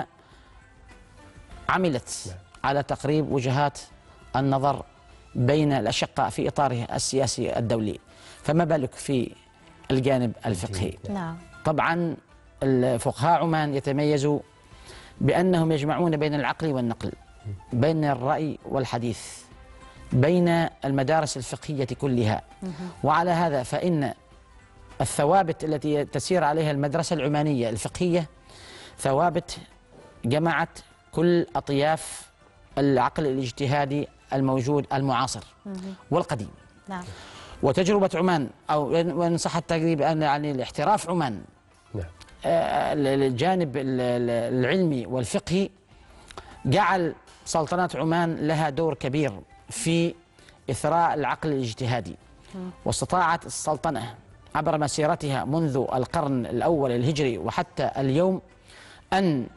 عملت على تقريب وجهات النظر بين الأشقاء في إطارها السياسي الدولي، فما بالك في الجانب الفقهي. نعم. طبعا الفقهاء عمان يتميزوا بأنهم يجمعون بين العقل والنقل، بين الرأي والحديث، بين المدارس الفقهية كلها. وعلى هذا فإن الثوابت التي تسير عليها المدرسة العمانية الفقهية ثوابت جمعت كل أطياف العقل الاجتهادي الموجود المعاصر والقديم. نعم. وتجربة عمان أو وإن صح التقريب أن يعني الاحتراف عمان نعم. الجانب العلمي والفقهي جعل سلطنة عمان لها دور كبير في إثراء العقل الاجتهادي. واستطاعت السلطنة عبر مسيرتها منذ القرن الأول الهجري وحتى اليوم أن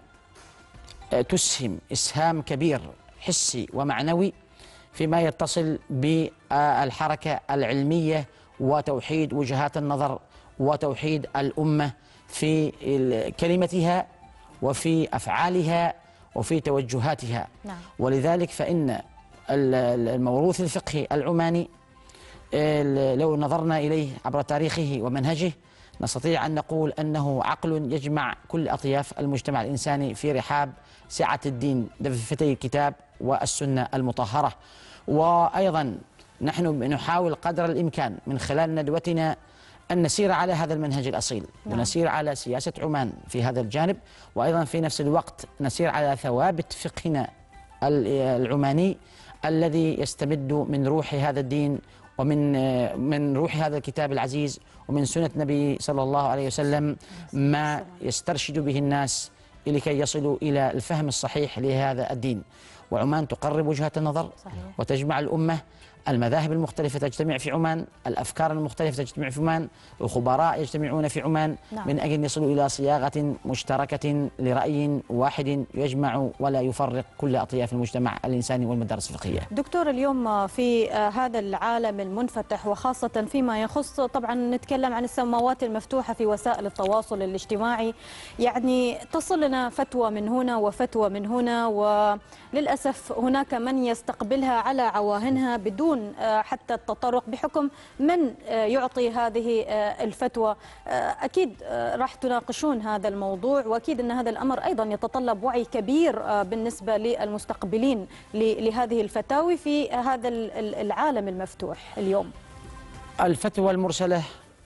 تسهم إسهام كبير حسي ومعنوي فيما يتصل بالحركة العلمية وتوحيد وجهات النظر وتوحيد الأمة في كلمتها وفي أفعالها وفي توجهاتها. نعم. ولذلك فإن الموروث الفقهي العماني لو نظرنا إليه عبر تاريخه ومنهجه نستطيع أن نقول أنه عقل يجمع كل أطياف المجتمع الإنساني في رحاب سعة الدين دفتي الكتاب والسنة المطهرة. وأيضا نحن نحاول قدر الإمكان من خلال ندوتنا أن نسير على هذا المنهج الأصيل. نعم. ونسير على سياسة عمان في هذا الجانب، وأيضا في نفس الوقت نسير على ثوابت فقهنا العماني الذي يستمد من روح هذا الدين ومن من روح هذا الكتاب العزيز ومن سنة النبي صلى الله عليه وسلم ما يسترشد به الناس لكي يصلوا إلى الفهم الصحيح لهذا الدين. وعمان تقرب وجهات النظر. صحيح. وتجمع الأمة، المذاهب المختلفة تجتمع في عمان، الأفكار المختلفة تجتمع في عمان، الخبراء يجتمعون في عمان. نعم. من أجل يصلوا إلى صياغة مشتركة لرأي واحد يجمع ولا يفرق كل أطياف المجتمع الإنساني والمدارس الفقهية. دكتور، اليوم في هذا العالم المنفتح وخاصة فيما يخص طبعا نتكلم عن السماوات المفتوحة في وسائل التواصل الاجتماعي، يعني تصل لنا فتوى من هنا وفتوى من هنا، وللأسف هناك من يستقبلها على عواهنها بدون حتى التطرق بحكم من يعطي هذه الفتوى. أكيد راح تناقشون هذا الموضوع، وأكيد أن هذا الأمر أيضا يتطلب وعي كبير بالنسبة للمستقبلين لهذه الفتاوي في هذا العالم المفتوح اليوم. الفتوى المرسلة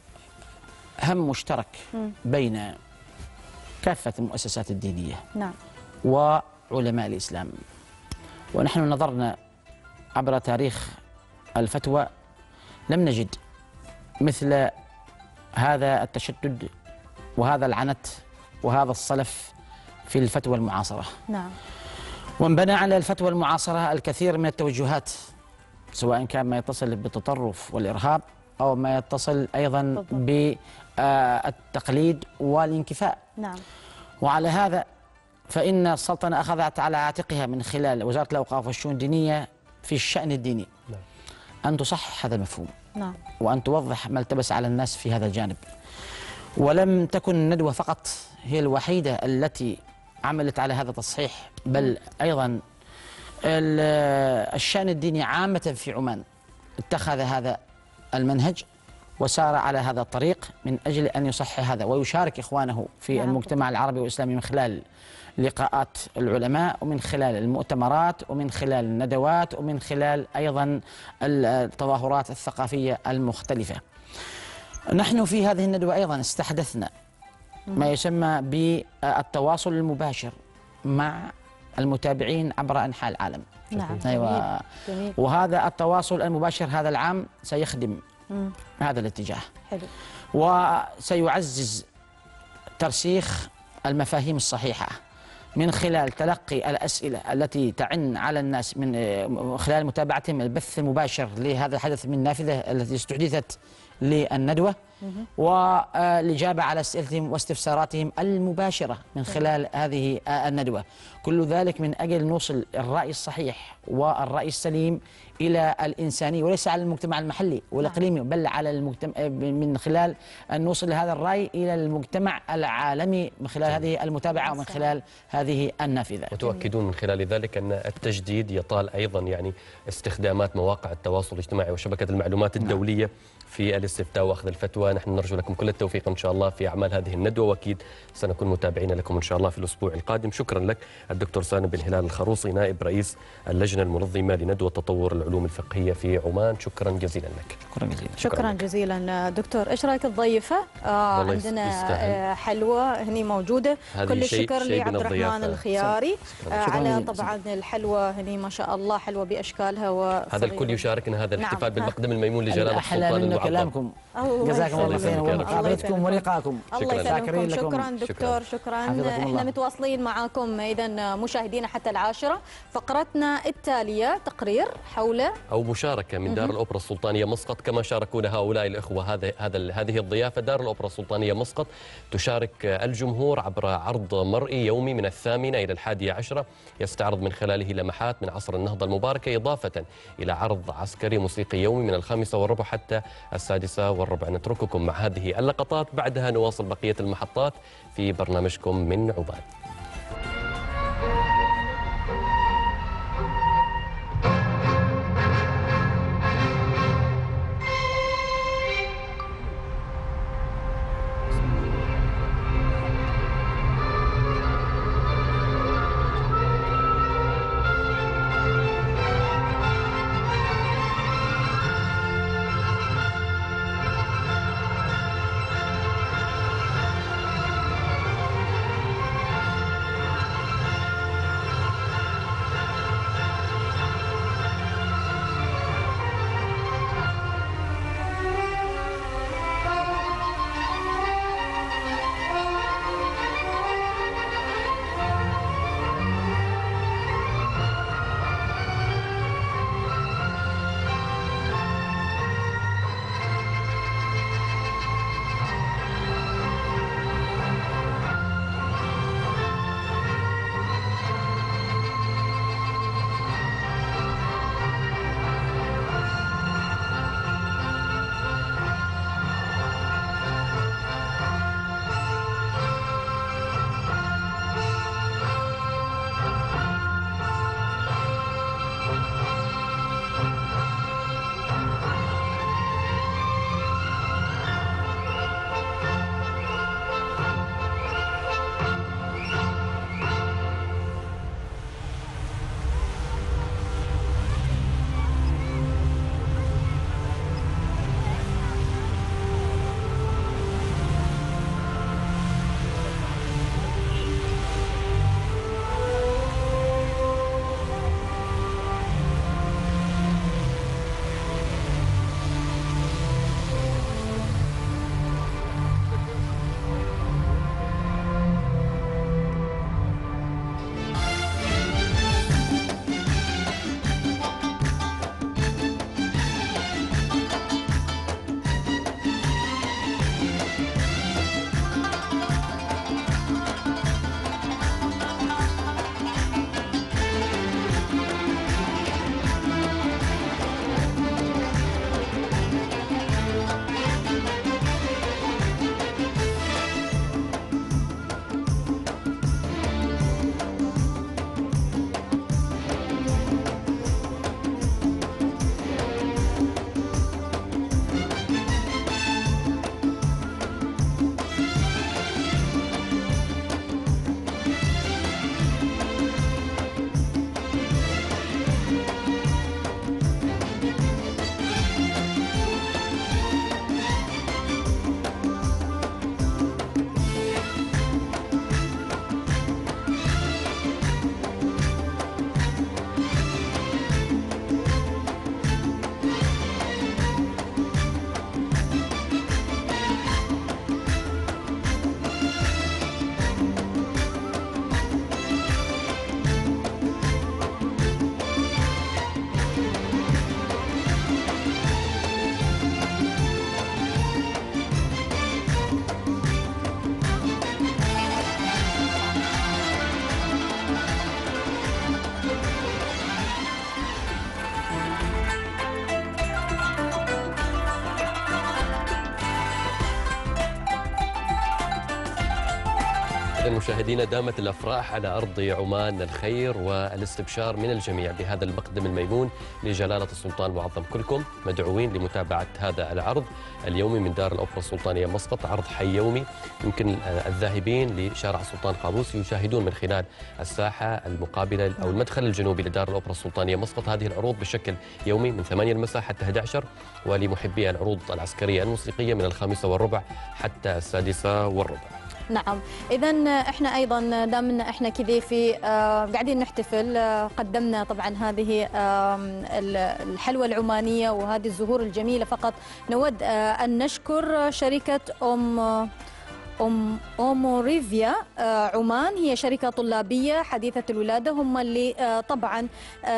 هم مشترك بين كافة المؤسسات الدينية. نعم. وعلماء الإسلام. ونحن نظرنا عبر تاريخ الفتوى لم نجد مثل هذا التشدد وهذا العنت وهذا الصلف في الفتوى المعاصرة. نعم. وانبنى على الفتوى المعاصرة الكثير من التوجهات، سواء كان ما يتصل بالتطرف والإرهاب أو ما يتصل أيضا بالتقليد والانكفاء. نعم. وعلى هذا فإن السلطنة أخذت على عاتقها من خلال وزارة الأوقاف والشؤون الدينية في الشأن الديني. نعم. أن تصحح هذا المفهوم. نعم. وأن توضح ما التبس على الناس في هذا الجانب. ولم تكن الندوة فقط هي الوحيدة التي عملت على هذا التصحيح، بل أيضا الشأن الديني عامة في عمان اتخذ هذا المنهج وسار على هذا الطريق من أجل أن يصحح هذا ويشارك إخوانه في نعم. المجتمع العربي والإسلامي من خلال لقاءات العلماء ومن خلال المؤتمرات ومن خلال الندوات ومن خلال أيضا التظاهرات الثقافية المختلفة. نحن في هذه الندوة أيضا استحدثنا ما يسمى بالتواصل المباشر مع المتابعين عبر أنحاء العالم. نعم. أيوة. جميل. وهذا التواصل المباشر هذا العام سيخدم مم. هذا الاتجاه، حلو. وسيعزز ترسيخ المفاهيم الصحيحة من خلال تلقي الأسئلة التي تعن على الناس من خلال متابعتهم البث المباشر لهذا الحدث من النافذة التي استحدثت للندوة، والإجابة على أسئلتهم واستفساراتهم المباشرة من خلال هذه الندوة. كل ذلك من أجل نوصل الرأي الصحيح والرأي السليم إلى الإنسانية، وليس على المجتمع المحلي والإقليمي، بل على المجتمع من خلال أن نوصل هذا الرأي إلى المجتمع العالمي من خلال هذه المتابعة ومن خلال هذه النافذة. وتؤكدون من خلال ذلك أن التجديد يطال أيضا يعني استخدامات مواقع التواصل الاجتماعي وشبكة المعلومات الدولية في الاستفتاء واخذ الفتوى. نحن نرجو لكم كل التوفيق ان شاء الله في اعمال هذه الندوه، واكيد سنكون متابعين لكم ان شاء الله في الاسبوع القادم. شكرا لك الدكتور سالم بن هلال الخروصي، نائب رئيس اللجنه المنظمه لندوه تطور العلوم الفقهيه في عمان. شكرا جزيلا لك. شكرا جزيلا. شكرا جزيلا دكتور. ايش رايك الضيفه؟ آه عندنا آه حلوى هني موجوده. كل الشكر لعبد الرحمن الخياري آه على طبعا الحلوى هني ما شاء الله، حلوى باشكالها. هذا الكل يشاركنا هذا الاحتفال نعم. بالمقدم الميمون لجلاله السلطان المعظم. كلامكم جزاكم الله خير ومقابلتكم ولقاءكم. الله يسلمكم. شكرا دكتور. شكرا. احنا متواصلين معاكم اذا مشاهدينا حتى العاشرة. فقرتنا التالية تقرير حول او مشاركه من دار الاوبرا السلطانيه مسقط، كما شاركونا هؤلاء الاخوه هذا هذا هذه الضيافه. دار الاوبرا السلطانيه مسقط تشارك الجمهور عبر عرض مرئي يومي من الثامنه الى الحادية عشرة، يستعرض من خلاله لمحات من عصر النهضه المباركه، اضافه الى عرض عسكري موسيقي يومي من الخامسه والربع حتى السادسه والربع. نترككم مع هذه اللقطات، بعدها نواصل بقيه المحطات في برنامجكم من عمان. إذا مشاهدينا دامت الأفراح على أرض عمان، الخير والاستبشار من الجميع بهذا المقدم الميمون لجلالة السلطان المعظم. كلكم مدعوين لمتابعة هذا العرض اليومي من دار الأوبرا السلطانية مسقط، عرض حي يومي يمكن الذاهبين لشارع السلطان قابوس يشاهدون من خلال الساحة المقابلة أو المدخل الجنوبي لدار الأوبرا السلطانية مسقط هذه العروض بشكل يومي من ثمانية المساء حتى أحد عشر، ولمحبي العروض العسكرية الموسيقية من الخامسة والربع حتى السادسة والربع. نعم، إذا احنا أيضا دامنا احنا كذي في آه قاعدين نحتفل، آه قدمنا طبعا هذه آه الحلوى العمانية وهذه الزهور الجميلة. فقط نود آه أن نشكر شركة أم أم أوموريفيا آه عمان، هي شركة طلابية حديثة الولادة، هم اللي آه طبعا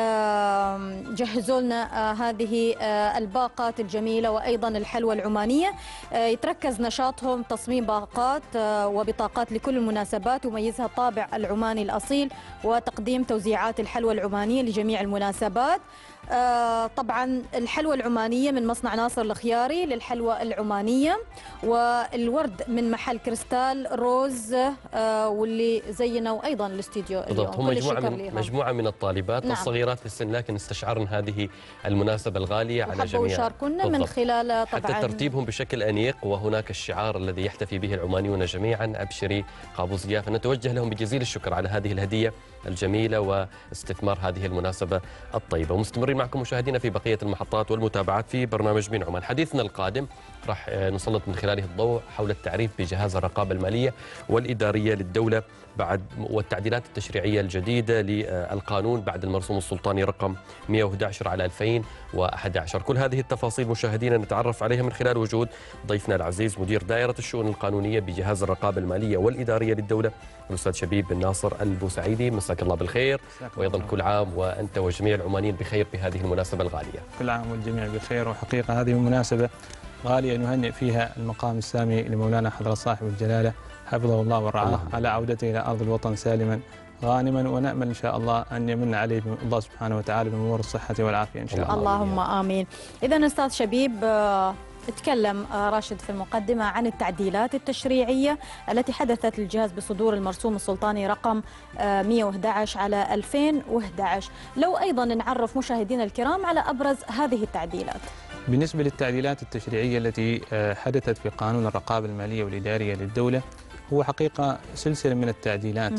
آه جهزوا لنا آه هذه آه الباقات الجميلة وأيضا الحلوى العمانية. آه يتركز نشاطهم تصميم باقات آه وبطاقات لكل المناسبات، وميزها الطابع العماني الأصيل وتقديم توزيعات الحلوى العمانية لجميع المناسبات. آه طبعا الحلوى العمانية من مصنع ناصر الخياري للحلوى العمانية، والورد من محل كريستال روز آه واللي زينوا أيضا الاستديو اليوم. بالضبط، هم مجموعة من, مجموعة من الطالبات نعم. الصغيرات في السن، لكن استشعرن هذه المناسبة الغالية على جميع يشاركونا من خلال طبعا حتى ترتيبهم بشكل أنيق، وهناك الشعار الذي يحتفي به العمانيون جميعا أبشري قابوسية، فنتوجه لهم بجزيل الشكر على هذه الهدية الجميلة واستثمار هذه المناسبة الطيبة. ومستمرين معكم مشاهدينا في بقية المحطات والمتابعات في برنامج من عمان. حديثنا القادم راح نسلط من خلاله الضوء حول التعريف بجهاز الرقابة المالية والإدارية للدولة بعد والتعديلات التشريعية الجديدة للقانون بعد المرسوم السلطاني رقم مئة وأحد عشر على ألفين وأحد عشر. كل هذه التفاصيل مشاهدينا نتعرف عليها من خلال وجود ضيفنا العزيز مدير دائرة الشؤون القانونية بجهاز الرقابة المالية والإدارية للدولة الأستاذ شبيب بن ناصر البوسعيدي. مساك الله بالخير، وأيضا كل عام وأنت وجميع العمانيين بخير بهذه المناسبة الغالية. كل عام والجميع بخير، وحقيقة هذه مناسبة غالية نهنئ فيها المقام السامي لمولانا حضرة صاحب الجلالة حفظه الله ورعاه على عودته إلى أرض الوطن سالما غانما، ونأمل إن شاء الله أن يمن عليه الله سبحانه وتعالى بأمور الصحة والعافية إن شاء الله. اللهم آمين. إذا أستاذ شبيب، تكلم راشد في المقدمة عن التعديلات التشريعية التي حدثت للجهاز بصدور المرسوم السلطاني رقم مئة وأحد عشر على ألفين وأحد عشر. لو أيضا نعرف مشاهدينا الكرام على أبرز هذه التعديلات. بالنسبة للتعديلات التشريعية التي حدثت في قانون الرقابة المالية والإدارية للدولة، هو حقيقة سلسلة من التعديلات.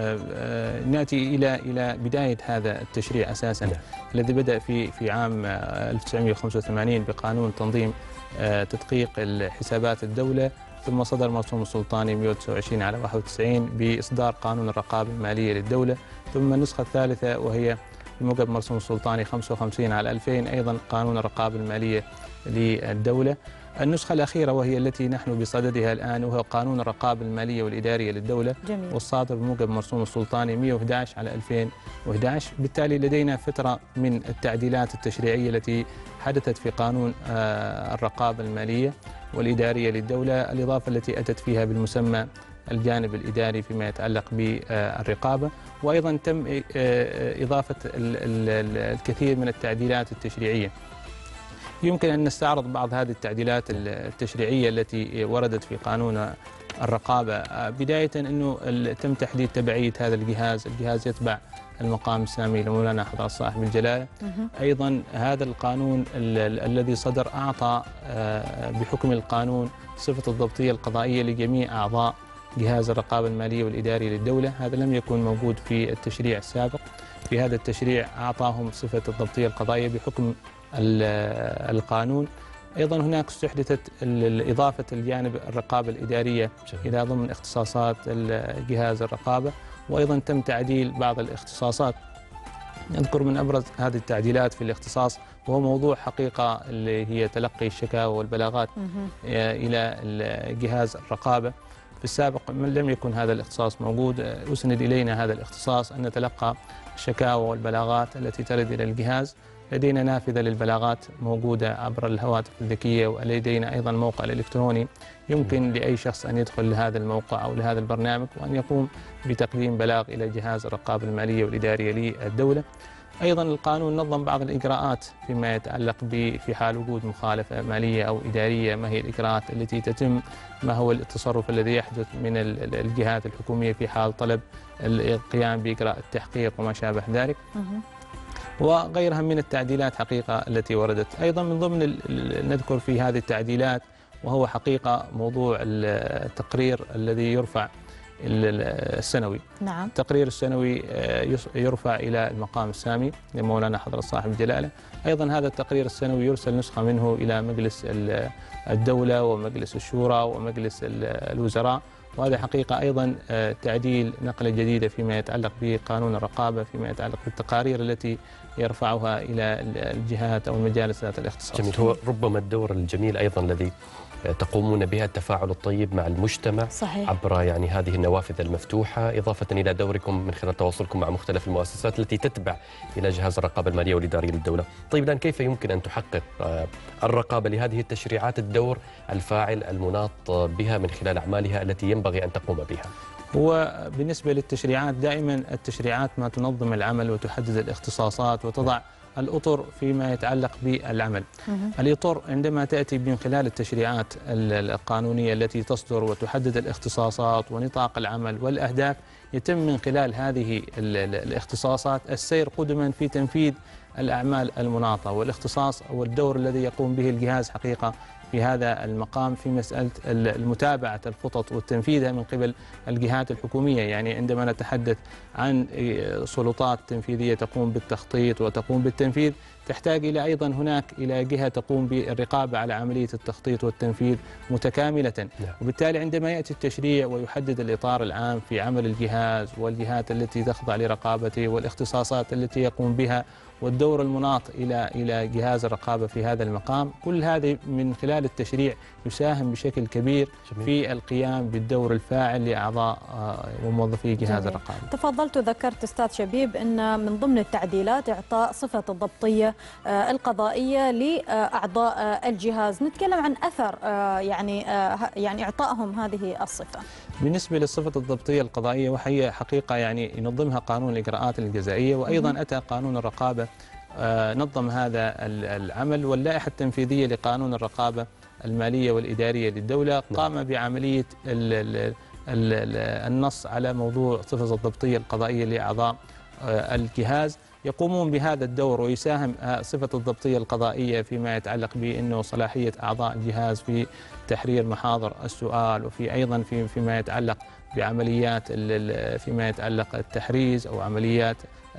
نأتي إلى إلى بداية هذا التشريع أساسا نعم. الذي بدأ في في عام ألف وتسعمئة وخمسة وثمانين بقانون تنظيم تدقيق حسابات الدولة، ثم صدر المرسوم السلطاني مئة وتسعة وعشرين على واحد وتسعين بإصدار قانون الرقابة المالية للدولة، ثم النسخة الثالثة وهي بموجب المرسوم السلطاني خمسة وخمسين على ألفين أيضا قانون الرقابة المالية للدولة. النسخة الأخيرة وهي التي نحن بصددها الآن وهو قانون الرقابة المالية والإدارية للدولة جميل. والصادر بموجب المرسوم السلطاني مئة وأحد عشر على ألفين وأحد عشر. بالتالي لدينا فترة من التعديلات التشريعية التي حدثت في قانون الرقابة المالية والإدارية للدولة، الإضافة التي أتت فيها بالمسمى الجانب الإداري فيما يتعلق بالرقابة، وأيضا تم إضافة الكثير من التعديلات التشريعية. يمكن أن نستعرض بعض هذه التعديلات التشريعية التي وردت في قانون الرقابة. بداية أنه تم تحديد تبعية هذا الجهاز، الجهاز يتبع المقام السامي لمولانا حضرة صاحب الجلالة. أيضا هذا القانون الذي صدر أعطى بحكم القانون صفة الضبطية القضائية لجميع أعضاء جهاز الرقابة المالية والإدارية للدولة، هذا لم يكن موجود في التشريع السابق. في هذا التشريع أعطاهم صفة الضبطية القضائية بحكم القانون. أيضا هناك استحدثت إضافة الجانب الرقابة الإدارية إلى ضمن اختصاصات جهاز الرقابة، وأيضا تم تعديل بعض الاختصاصات. نذكر من أبرز هذه التعديلات في الاختصاص وهو موضوع حقيقة اللي هي تلقي الشكاوى والبلاغات إلى جهاز الرقابة. في السابق لم يكن هذا الاختصاص موجود، أسند إلينا هذا الاختصاص أن نتلقى الشكاوى والبلاغات التي ترد إلى الجهاز. لدينا نافذة للبلاغات موجودة عبر الهواتف الذكية، ولدينا أيضا موقع الإلكتروني يمكن لأي شخص أن يدخل لهذا الموقع أو لهذا البرنامج وأن يقوم بتقديم بلاغ إلى جهاز الرقابة المالية والإدارية للدولة. أيضا القانون نظم بعض الإجراءات فيما يتعلق ب في حال وجود مخالفة مالية أو إدارية، ما هي الإجراءات التي تتم، ما هو التصرف الذي يحدث من الجهات الحكومية في حال طلب القيام بإجراء التحقيق وما شابه ذلك، وغيرها من التعديلات حقيقة التي وردت. أيضا من ضمن نذكر في هذه التعديلات وهو حقيقة موضوع التقرير الذي يرفع السنوي. نعم. التقرير السنوي يرفع إلى المقام السامي لمولانا حضرة صاحب الجلالة. أيضا هذا التقرير السنوي يرسل نسخة منه إلى مجلس الدولة ومجلس الشورى ومجلس الوزراء، وهذا حقيقة أيضا تعديل نقلة جديدة فيما يتعلق بقانون الرقابة، فيما يتعلق بالتقارير التي يرفعها إلى الجهات أو المجالس ذات الاختصاص. جميل. هو ربما الدور الجميل أيضا الذي تقومون بها التفاعل الطيب مع المجتمع. صحيح. عبر يعني هذه النوافذ المفتوحة، إضافة إلى دوركم من خلال تواصلكم مع مختلف المؤسسات التي تتبع إلى جهاز الرقابة المالية والإدارية للدولة. طيب الآن كيف يمكن أن تحقق الرقابة لهذه التشريعات الدور الفاعل المناط بها من خلال أعمالها التي ينبغي أن تقوم بها؟ هو بالنسبة للتشريعات دائما التشريعات ما تنظم العمل وتحدد الاختصاصات وتضع الأطر فيما يتعلق بالعمل. الأطر عندما تأتي من خلال التشريعات القانونية التي تصدر وتحدد الاختصاصات ونطاق العمل والأهداف، يتم من خلال هذه الاختصاصات السير قدما في تنفيذ الأعمال المناطة، والاختصاص والدور الذي يقوم به الجهاز حقيقة في هذا المقام في مسألة المتابعة الخطط وتنفيذها من قبل الجهات الحكومية. يعني عندما نتحدث عن سلطات تنفيذية تقوم بالتخطيط وتقوم بالتنفيذ، تحتاج إلى أيضا هناك إلى جهة تقوم بالرقابة على عملية التخطيط والتنفيذ متكاملة. وبالتالي عندما يأتي التشريع ويحدد الإطار العام في عمل الجهاز والجهات التي تخضع لرقابته والاختصاصات التي يقوم بها والدور المناط إلى إلى جهاز الرقابة في هذا المقام، كل هذه من خلال التشريع يساهم بشكل كبير في القيام بالدور الفاعل لأعضاء وموظفي جهاز الرقابة. تفضلت وذكرت أستاذ شبيب أن من ضمن التعديلات إعطاء صفة الضبطية القضائية لأعضاء الجهاز، نتكلم عن أثر يعني يعني إعطائهم هذه الصفة. بالنسبة للصفة الضبطية القضائية، وهي حقيقة يعني ينظمها قانون الإجراءات الجزائية، وأيضا أتى قانون الرقابة نظم هذا العمل، واللائحة التنفيذية لقانون الرقابة المالية والإدارية للدولة قام بعملية النص على موضوع صفة الضبطية القضائية لأعضاء الجهاز، يقومون بهذا الدور ويساهم صفة الضبطية القضائية فيما يتعلق بأنه صلاحية أعضاء الجهاز في تحرير محاضر السؤال، وفي أيضا في فيما يتعلق بعمليات فيما يتعلق التحريز أو عمليات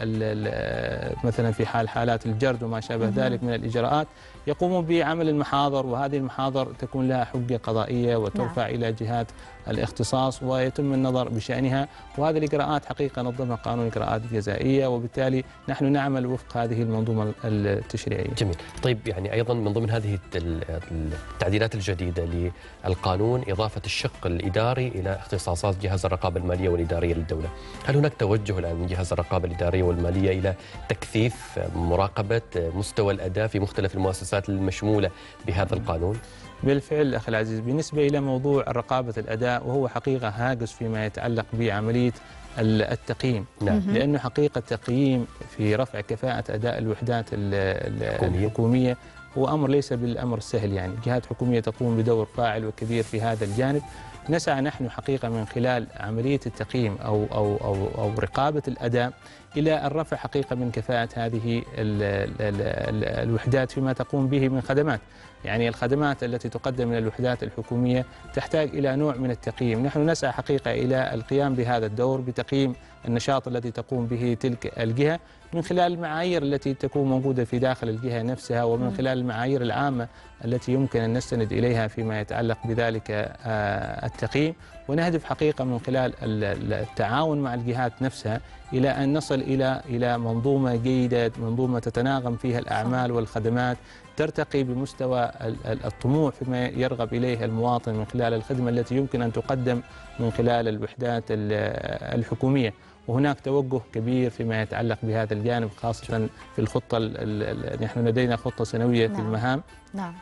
مثلا في حال حالات الجرد وما شابه ذلك من الإجراءات، يقومون بعمل المحاضر، وهذه المحاضر تكون لها حجة قضائية وترفع نعم. إلى جهات الاختصاص ويتم النظر بشأنها، وهذه الإجراءات حقيقة نظمها قانون الإجراءات الجزائية، وبالتالي نحن نعمل وفق هذه المنظومة التشريعية. جميل. طيب يعني أيضا من ضمن هذه التعديلات الجديدة للقانون إضافة الشق الإداري إلى اختصاصات جهاز الرقابة المالية والإدارية للدولة، هل هناك توجه الآن من جهاز الرقابة الإدارية والمالية إلى تكثيف مراقبة مستوى الأداء في مختلف المؤسسات المشمولة بهذا القانون؟ بالفعل أخي العزيز، بالنسبة إلى موضوع رقابة الأداء وهو حقيقة هاجس فيما يتعلق بعملية التقييم، نعم. لأنه حقيقة التقييم في رفع كفاءة أداء الوحدات الحكومية هو أمر ليس بالأمر السهل، يعني جهات حكومية تقوم بدور فاعل وكبير في هذا الجانب. نسعى نحن حقيقة من خلال عملية التقييم أو, أو, أو, أو رقابة الأداء إلى الرفع حقيقة من كفاءة هذه ال ال ال الوحدات فيما تقوم به من خدمات. يعني الخدمات التي تقدم من الوحدات الحكومية تحتاج إلى نوع من التقييم، نحن نسعى حقيقة إلى القيام بهذا الدور بتقييم النشاط الذي تقوم به تلك الجهة من خلال المعايير التي تكون موجودة في داخل الجهة نفسها، ومن خلال المعايير العامة التي يمكن أن نستند إليها فيما يتعلق بذلك التقييم، ونهدف حقيقة من خلال التعاون مع الجهات نفسها إلى أن نصل إلى إلى منظومة جيدة، منظومة تتناغم فيها الأعمال والخدمات، ترتقي بمستوى الطموح فيما يرغب إليه المواطن من خلال الخدمة التي يمكن أن تقدم من خلال الوحدات الحكومية. وهناك توجه كبير فيما يتعلق بهذا الجانب، خاصة في الخطة، نحن لدينا خطة سنوية نعم. في المهام، نعم.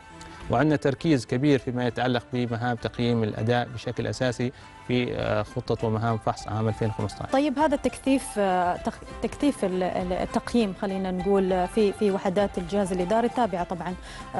وعندنا تركيز كبير فيما يتعلق بمهام تقييم الأداء بشكل أساسي في خطة ومهام فحص عام ألفين وخمسة عشر. طيب هذا التكثيف تكثيف التقييم خلينا نقول في في وحدات الجهاز الإداري التابعة طبعا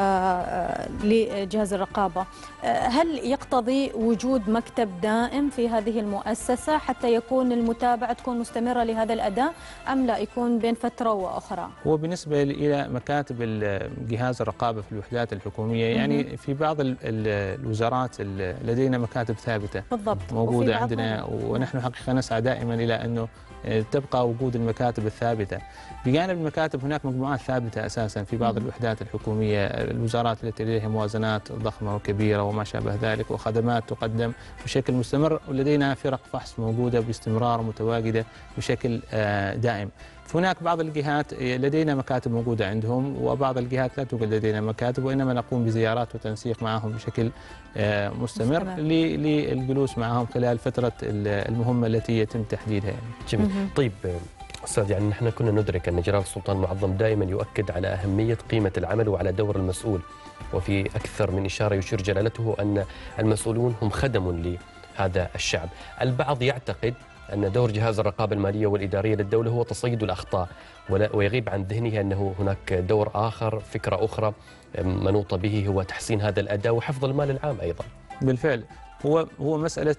لجهاز الرقابة، هل يقتضي وجود مكتب دائم في هذه المؤسسة حتى يكون المتابعة تكون مستمرة لهذا الأداء أم لا يكون بين فترة وأخرى؟ هو بالنسبة إلى مكاتب جهاز الرقابة في الوحدات الحكومية يعني في بعض الوزارات لدينا مكاتب ثابتة بالضبط موجودة عندنا، ونحن حقيقة نسعى دائما إلى أنه تبقى وجود المكاتب الثابتة. بجانب المكاتب هناك مجموعات ثابتة أساسا في بعض الوحدات الحكومية، الوزارات التي لديها موازنات ضخمة وكبيرة وما شابه ذلك، وخدمات تقدم بشكل مستمر، ولدينا فرق فحص موجودة باستمرار متواجدة بشكل دائم. هناك بعض الجهات لدينا مكاتب موجودة عندهم، وبعض الجهات لا توجد لدينا مكاتب، وإنما نقوم بزيارات وتنسيق معهم بشكل مستمر للجلوس معهم خلال فترة المهمة التي يتم تحديدها. جميل. طيب أستاذ، يعني نحن كنا ندرك أن جلالة السلطان المعظم دائما يؤكد على أهمية قيمة العمل وعلى دور المسؤول، وفي أكثر من إشارة يشير جلالته أن المسؤولون هم خدم لهذا الشعب. البعض يعتقد أن دور جهاز الرقابة المالية والإدارية للدولة هو تصيد الأخطاء، ويغيب عن ذهنه أنه هناك دور آخر، فكرة أخرى منوطة به، هو تحسين هذا الأداء وحفظ المال العام أيضا. بالفعل هو هو مسألة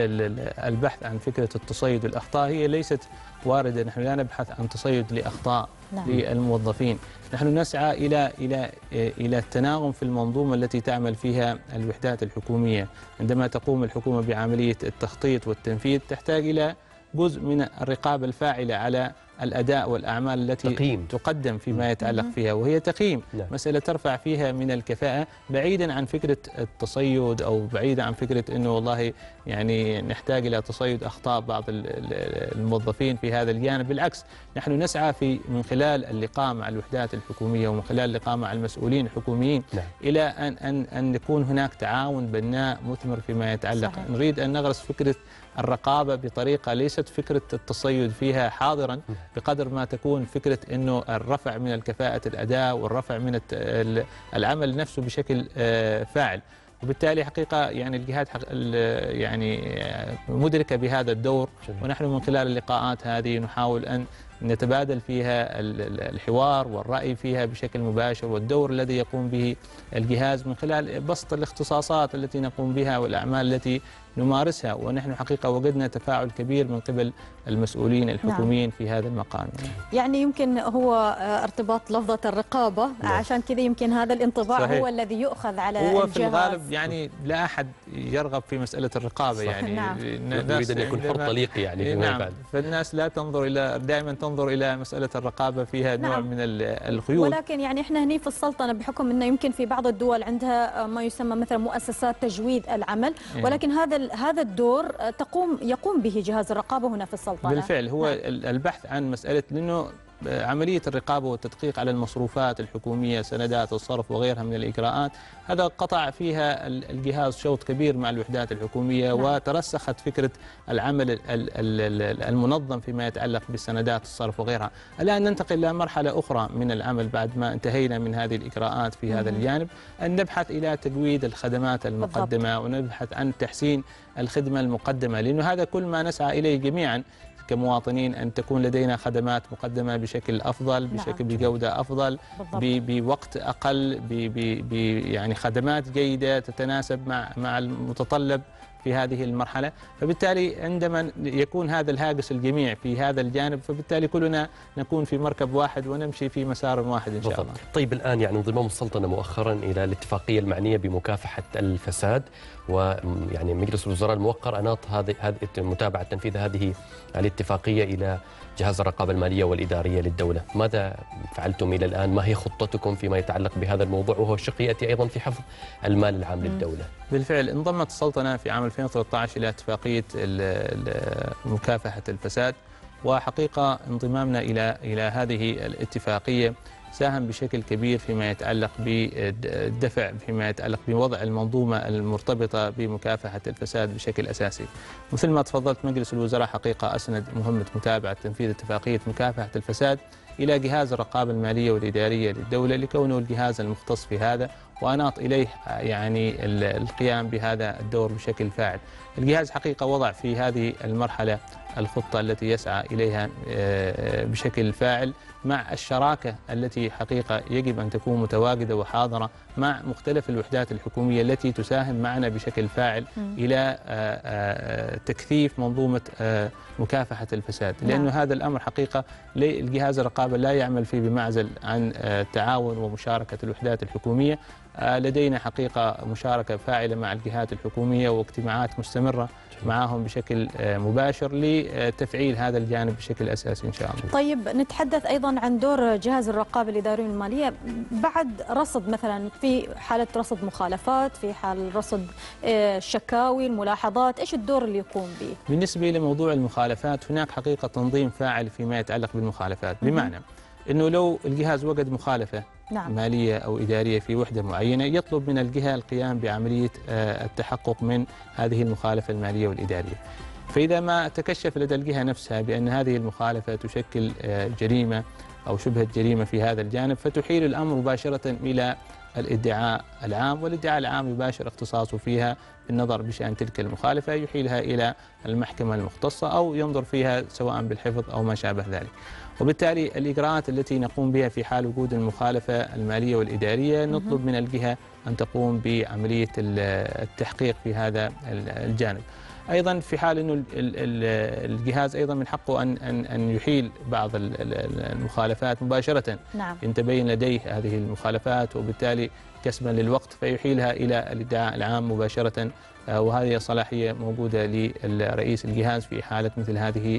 البحث عن فكرة التصيد الأخطاء هي ليست واردة. نحن لا نبحث عن تصيد لأخطاء نعم. للموظفين، نحن نسعى إلى إلى إلى التناغم في المنظومة التي تعمل فيها الوحدات الحكومية. عندما تقوم الحكومة بعملية التخطيط والتنفيذ تحتاج إلى جزء من الرقابة الفاعلة على الأداء والأعمال التي تقييم. تقدم فيما يتعلق فيها، وهي تقييم نعم. مسألة ترفع فيها من الكفاءة، بعيدا عن فكرة التصيد أو بعيدا عن فكرة أنه والله يعني نحتاج إلى تصيد أخطاء بعض الموظفين في هذا الجانب. بالعكس، نحن نسعى في من خلال اللقاء مع الوحدات الحكومية ومن خلال اللقاء مع المسؤولين الحكوميين نعم. إلى أن أن أن يكون هناك تعاون بناء مثمر فيما يتعلق. صحيح. نريد أن نغرس فكرة الرقابة بطريقة ليست فكرة التصيد فيها حاضرا بقدر ما تكون فكرة أنه الرفع من الكفاءة الأداء والرفع من العمل نفسه بشكل فاعل. وبالتالي حقيقة يعني الجهات يعني مدركة بهذا الدور، ونحن من خلال اللقاءات هذه نحاول أن نتبادل فيها الحوار والرأي فيها بشكل مباشر، والدور الذي يقوم به الجهاز من خلال بسط الاختصاصات التي نقوم بها والأعمال التي نمارسها. ونحن حقيقة وجدنا تفاعل كبير من قبل المسؤولين الحكوميين نعم. في هذا المقام. يعني يمكن هو ارتباط لفظة الرقابة نعم. عشان كذا يمكن هذا الانطباع صحيح. هو الذي يؤخذ على هو الجهاز. في الغالب يعني لا أحد يرغب في مسألة الرقابة صح. يعني نعم. يريد أن يكون حر طليق يعني نعم. فالناس لا تنظر إلى دائما تنظر إلى مسألة الرقابة فيها نوع نعم. من الخيوط، ولكن يعني احنا هني في السلطنة بحكم أنه يمكن في بعض الدول عندها ما يسمى مثلا مؤسسات تجويد العمل يعني. ولكن هذا هذا الدور تقوم يقوم به جهاز الرقابة هنا في السلطنة. بالفعل هو نعم. البحث عن مسألة لأنه عملية الرقابة والتدقيق على المصروفات الحكومية، سندات الصرف وغيرها من الإجراءات، هذا قطع فيها الجهاز شوط كبير مع الوحدات الحكومية نعم. وترسخت فكرة العمل المنظم فيما يتعلق بالسندات الصرف وغيرها. الآن ننتقل إلى مرحلة أخرى من العمل بعد ما انتهينا من هذه الإجراءات في هذا الجانب، أن نبحث إلى تجويد الخدمات المقدمة بالضبط. ونبحث عن تحسين الخدمة المقدمة، لأنه هذا كل ما نسعى إليه جميعا كمواطنين، أن تكون لدينا خدمات مقدمة بشكل أفضل، بشكل نعم. بجودة أفضل، بوقت أقل، ب يعني خدمات جيدة تتناسب مع مع المتطلب في هذه المرحلة. فبالتالي عندما يكون هذا الهاجس الجميع في هذا الجانب، فبالتالي كلنا نكون في مركب واحد ونمشي في مسار واحد إن شاء الله. طيب الآن يعني انضمام السلطنة مؤخرا إلى الاتفاقية المعنية بمكافحة الفساد، ويعني مجلس الوزراء الموقر أناط هذه هذه متابعة تنفيذ هذه الاتفاقية إلى جهاز الرقابة المالية والإدارية للدولة. ماذا فعلتم إلى الآن؟ ما هي خطتكم فيما يتعلق بهذا الموضوع، وهو شق يأتي أيضا في حفظ المال العام م. للدولة؟ بالفعل انضمت السلطنة في عام ألفين وثلاثة عشر إلى اتفاقية مكافحة الفساد، وحقيقة انضمامنا إلى إلى هذه الاتفاقية ساهم بشكل كبير فيما يتعلق بالدفع فيما يتعلق بوضع المنظومة المرتبطة بمكافحة الفساد بشكل أساسي. مثل ما تفضلت، مجلس الوزراء حقيقة أسند مهمة متابعة تنفيذ اتفاقية مكافحة الفساد إلى جهاز الرقابة المالية والإدارية للدولة، لكونه الجهاز المختص في هذا وأناط إليه يعني القيام بهذا الدور بشكل فاعل. الجهاز حقيقة وضع في هذه المرحلة الخطة التي يسعى إليها بشكل فاعل مع الشراكة التي حقيقة يجب أن تكون متواجدة وحاضرة مع مختلف الوحدات الحكومية التي تساهم معنا بشكل فاعل م. إلى تكثيف منظومة مكافحة الفساد، لأنه نعم. هذا الأمر حقيقة الجهاز الرقابة لا يعمل فيه بمعزل عن التعاون ومشاركة الوحدات الحكومية. لدينا حقيقة مشاركة فاعلة مع الجهات الحكومية واجتماعات مستمرة معهم بشكل مباشر لتفعيل هذا الجانب بشكل أساسي إن شاء الله. طيب نتحدث أيضا عن دور جهاز الرقابة الإدارية والمالية بعد رصد، مثلا في حالة رصد مخالفات، في حال رصد الشكاوي الملاحظات، إيش الدور اللي يقوم به؟ بالنسبة لموضوع المخالفات هناك حقيقة تنظيم فاعل فيما يتعلق بالمخالفات، بمعنى أنه لو الجهاز وجد مخالفة نعم. مالية أو إدارية في وحدة معينة يطلب من الجهة القيام بعملية التحقق من هذه المخالفة المالية والإدارية. فإذا ما تكشف لدى الجهة نفسها بأن هذه المخالفة تشكل جريمة أو شبهة جريمة في هذا الجانب فتحيل الأمر مباشرة إلى الادعاء العام، والادعاء العام يباشر اختصاصه فيها بالنظر بشأن تلك المخالفة، يحيلها إلى المحكمة المختصة أو ينظر فيها سواء بالحفظ أو ما شابه ذلك. وبالتالي الإجراءات التي نقوم بها في حال وجود المخالفة المالية والإدارية نطلب من الجهة أن تقوم بعملية التحقيق في هذا الجانب. أيضا في حال أنه الجهاز أيضا من حقه أن أن أن يحيل بعض المخالفات مباشرة نعم. إن تبين لديه هذه المخالفات، وبالتالي كسبا للوقت فيحيلها إلى الادعاء العام مباشرة، وهذه الصلاحية موجودة لرئيس الجهاز في حالة مثل هذه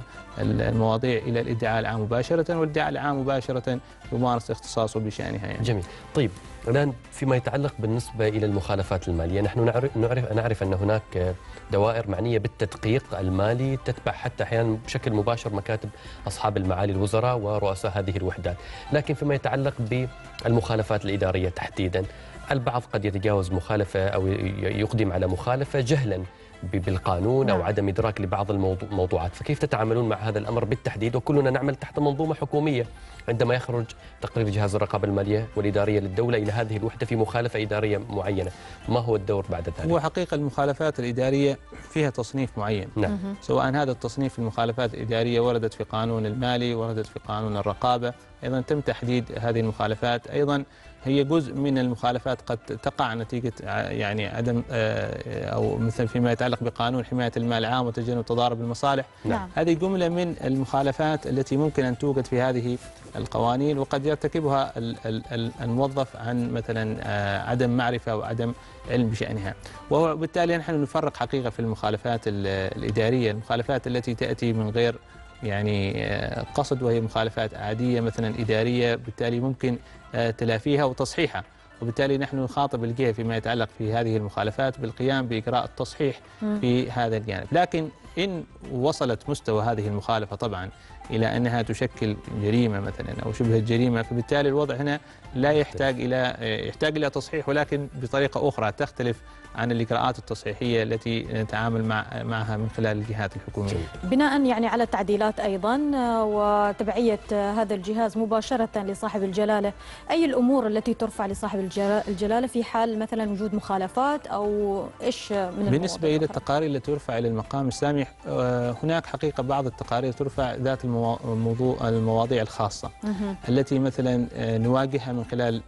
المواضيع إلى الادعاء العام مباشرة، والادعاء العام مباشرة يمارس اختصاصه بشأنها يعني. جميل. طيب الآن فيما يتعلق بالنسبة إلى المخالفات المالية، نحن نعرف نعرف نعرف أن هناك دوائر معنية بالتدقيق المالي تتبع حتى أحيانا بشكل مباشر مكاتب أصحاب المعالي الوزراء ورؤساء هذه الوحدات، لكن فيما يتعلق بالمخالفات الإدارية تحديدا البعض قد يتجاوز مخالفة أو يقدم على مخالفة جهلا بالقانون أو عدم إدراك لبعض الموضوعات، فكيف تتعاملون مع هذا الأمر بالتحديد؟ وكلنا نعمل تحت منظومة حكومية، عندما يخرج تقرير جهاز الرقابة المالية والإدارية للدولة إلى هذه الوحدة في مخالفة إدارية معينة، ما هو الدور بعد ذلك؟ هو حقيقة المخالفات الإدارية فيها تصنيف معين نعم. سواء هذا التصنيف المخالفات الإدارية وردت في قانون المالي، وردت في قانون الرقابة، أيضا تم تحديد هذه المخالفات، أيضا هي جزء من المخالفات قد تقع نتيجة يعني عدم أو مثل فيما يتعلق بقانون حماية المال العام وتجنب تضارب المصالح نعم. هذه جملة من المخالفات التي ممكن أن توجد في هذه القوانين، وقد يرتكبها الموظف عن مثلا عدم معرفة أو عدم علم بشأنها، وبالتالي نحن نفرق حقيقة في المخالفات الإدارية، المخالفات التي تأتي من غير يعني قصد وهي مخالفات عادية مثلا إدارية، بالتالي ممكن تلافيها وتصحيحها، وبالتالي نحن نخاطب الجهة فيما يتعلق في هذه المخالفات بالقيام بإجراء التصحيح في هذا الجانب. لكن إن وصلت مستوى هذه المخالفة طبعا إلى أنها تشكل جريمة مثلا أو شبه جريمة، فبالتالي الوضع هنا لا يحتاج إلى يحتاج إلى تصحيح، ولكن بطريقة أخرى تختلف عن الإجراءات التصحيحية التي نتعامل مع معها من خلال الجهات الحكومية. بناء يعني على التعديلات أيضا وتبعية هذا الجهاز مباشرة لصاحب الجلالة، أي الأمور التي ترفع لصاحب الجلالة في حال مثلا وجود مخالفات أو إيش من بالنسبة إلى التقارير التي ترفع إلى المقام السامي، هناك حقيقة بعض التقارير ترفع ذات الموضوع المواضيع الخاصة التي مثلا نواجهها من خلال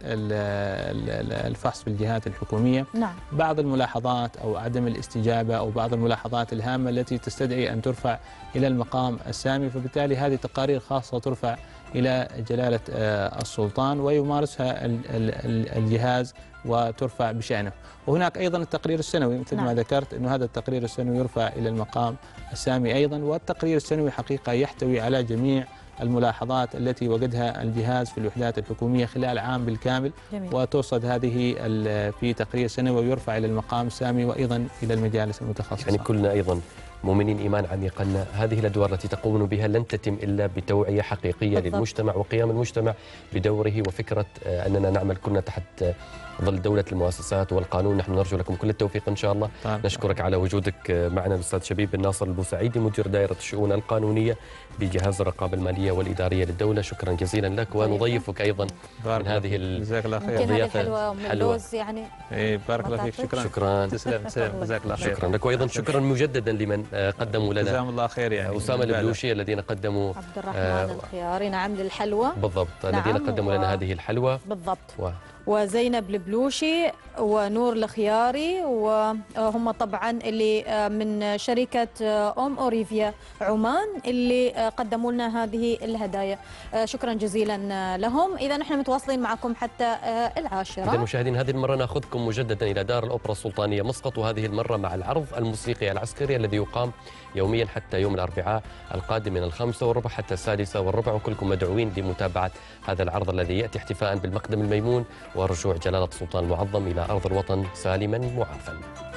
الفحص في الجهات الحكومية نعم. بعض الملاحظات أو عدم الاستجابة أو بعض الملاحظات الهامة التي تستدعي أن ترفع إلى المقام السامي، فبالتالي هذه تقارير خاصة ترفع إلى جلالة السلطان ويمارسها الجهاز وترفع بشأنه. وهناك أيضا التقرير السنوي مثل نعم. ما ذكرت أنه هذا التقرير السنوي يرفع إلى المقام السامي أيضا، والتقرير السنوي حقيقة يحتوي على جميع الملاحظات التي وجدها الجهاز في الوحدات الحكومية خلال عام بالكامل جميل. وترصد هذه في تقرير سنوي ويرفع إلى المقام السامي وأيضا إلى المجالس المتخصصة. يعني كلنا أيضا مؤمنين إيمان عميق أن هذه الأدوار التي تقومون بها لن تتم إلا بتوعية حقيقية بالضبط. للمجتمع وقيام المجتمع بدوره، وفكرة أننا نعمل كلنا تحت ظل دولة المؤسسات والقانون. نحن نرجو لكم كل التوفيق إن شاء الله. طبعا. نشكرك على وجودك معنا الأستاذ شبيب بن ناصر البوسعيدي، مدير دائرة الشؤون القانونية بجهاز الرقابة المالية والإدارية للدولة. شكرا جزيلا لك، ونضيفك أيضا من هذه الضيافة الحلوة يعني. إيه بارك الله فيك. شكرا شكرا تسلم تسلم جزاك الله خير. شكرا لك، وأيضا شكرا مجددا لمن قدموا لنا جزاهم الله خير يعني أسامة البلوشي الذين قدموا عبد الرحمن آه الخياري نعم للحلوى بالضبط. نعم الذين قدموا و... لنا هذه الحلوى بالضبط و... وزينب البلوشي ونور الخياري، وهم طبعا اللي من شركة أم أوريفيا عمان اللي قدموا لنا هذه الهدايا. شكرا جزيلا لهم. إذا نحن متواصلين معكم حتى العاشرة. إذا المشاهدين هذه المرة ناخذكم مجددا إلى دار الأوبرا السلطانية مسقط، وهذه المرة مع العرض الموسيقي العسكري الذي يقام يوميا حتى يوم الأربعاء القادم من الخامسة والربع حتى السادسة والربع، وكلكم مدعوين لمتابعة هذا العرض الذي يأتي احتفاء بالمقدم الميمون ورجوع جلالة السلطان المعظم إلى أرض الوطن سالما معافى.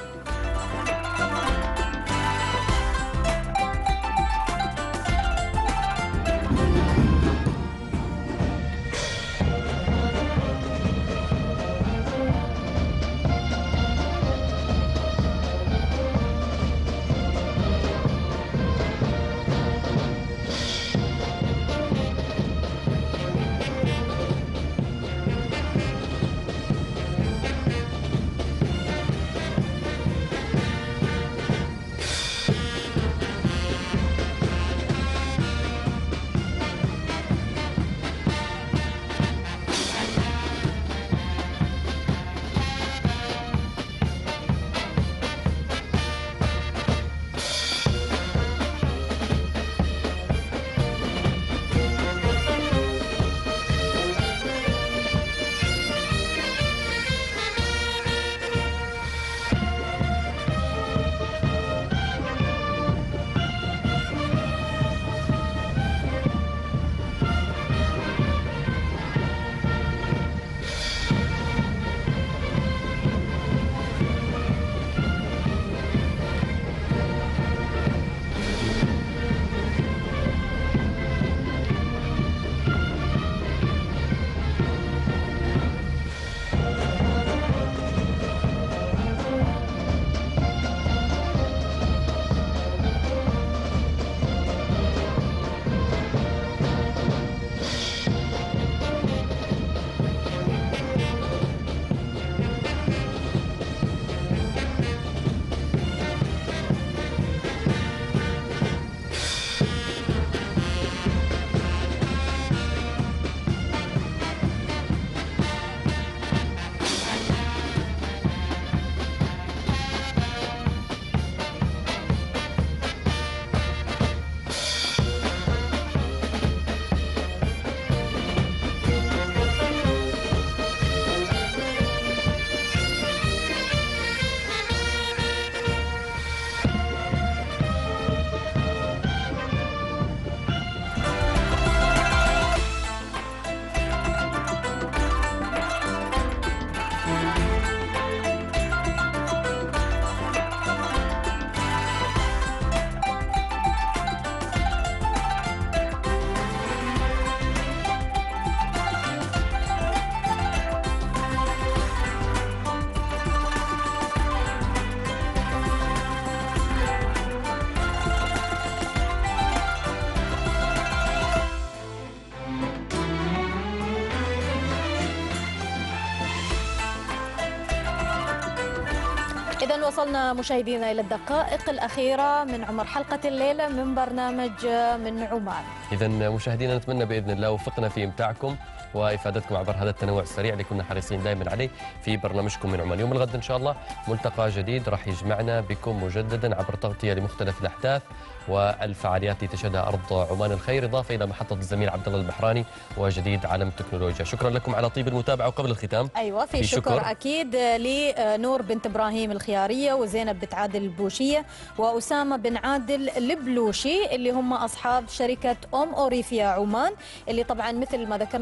إذا وصلنا مشاهدينا إلى الدقائق الأخيرة من عمر حلقة الليلة من برنامج من عمان. إذا مشاهدينا نتمنى بإذن الله وفقنا في إمتاعكم وإفادتكم عبر هذا التنوع السريع اللي كنا حريصين دائما عليه في برنامجكم من عمان. يوم الغد إن شاء الله ملتقى جديد راح يجمعنا بكم مجددا عبر تغطية لمختلف الأحداث والفعاليات التي تشهدها أرض عمان الخير، إضافة إلى محطة الزميل عبد الله البحراني وجديد عالم التكنولوجيا. شكرا لكم على طيب المتابعة. وقبل الختام أيوة في, في شكر, شكر أكيد لنور بنت إبراهيم الخيارية وزينب بنت عادل البوشية وأسامة بن عادل البلوشي اللي هم أصحاب شركة أم أوريفيا عمان، اللي طبعا مثل ما ذكرنا قدموا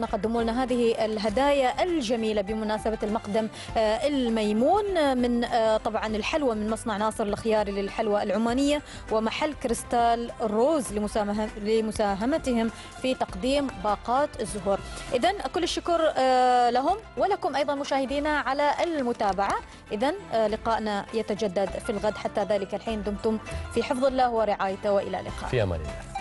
قدموا لنا هذه الهدايا الجميلة بمناسبة المقدم الميمون، من طبعا الحلوى من مصنع ناصر الخياري للحلوى العمانية ومحل كريستال روز لمساهمتهم في تقديم باقات الزهور. إذن كل الشكر لهم ولكم أيضا مشاهدينا على المتابعة. إذن لقاءنا يتجدد في الغد، حتى ذلك الحين دمتم في حفظ الله ورعايته، وإلى اللقاء. في أمان الله.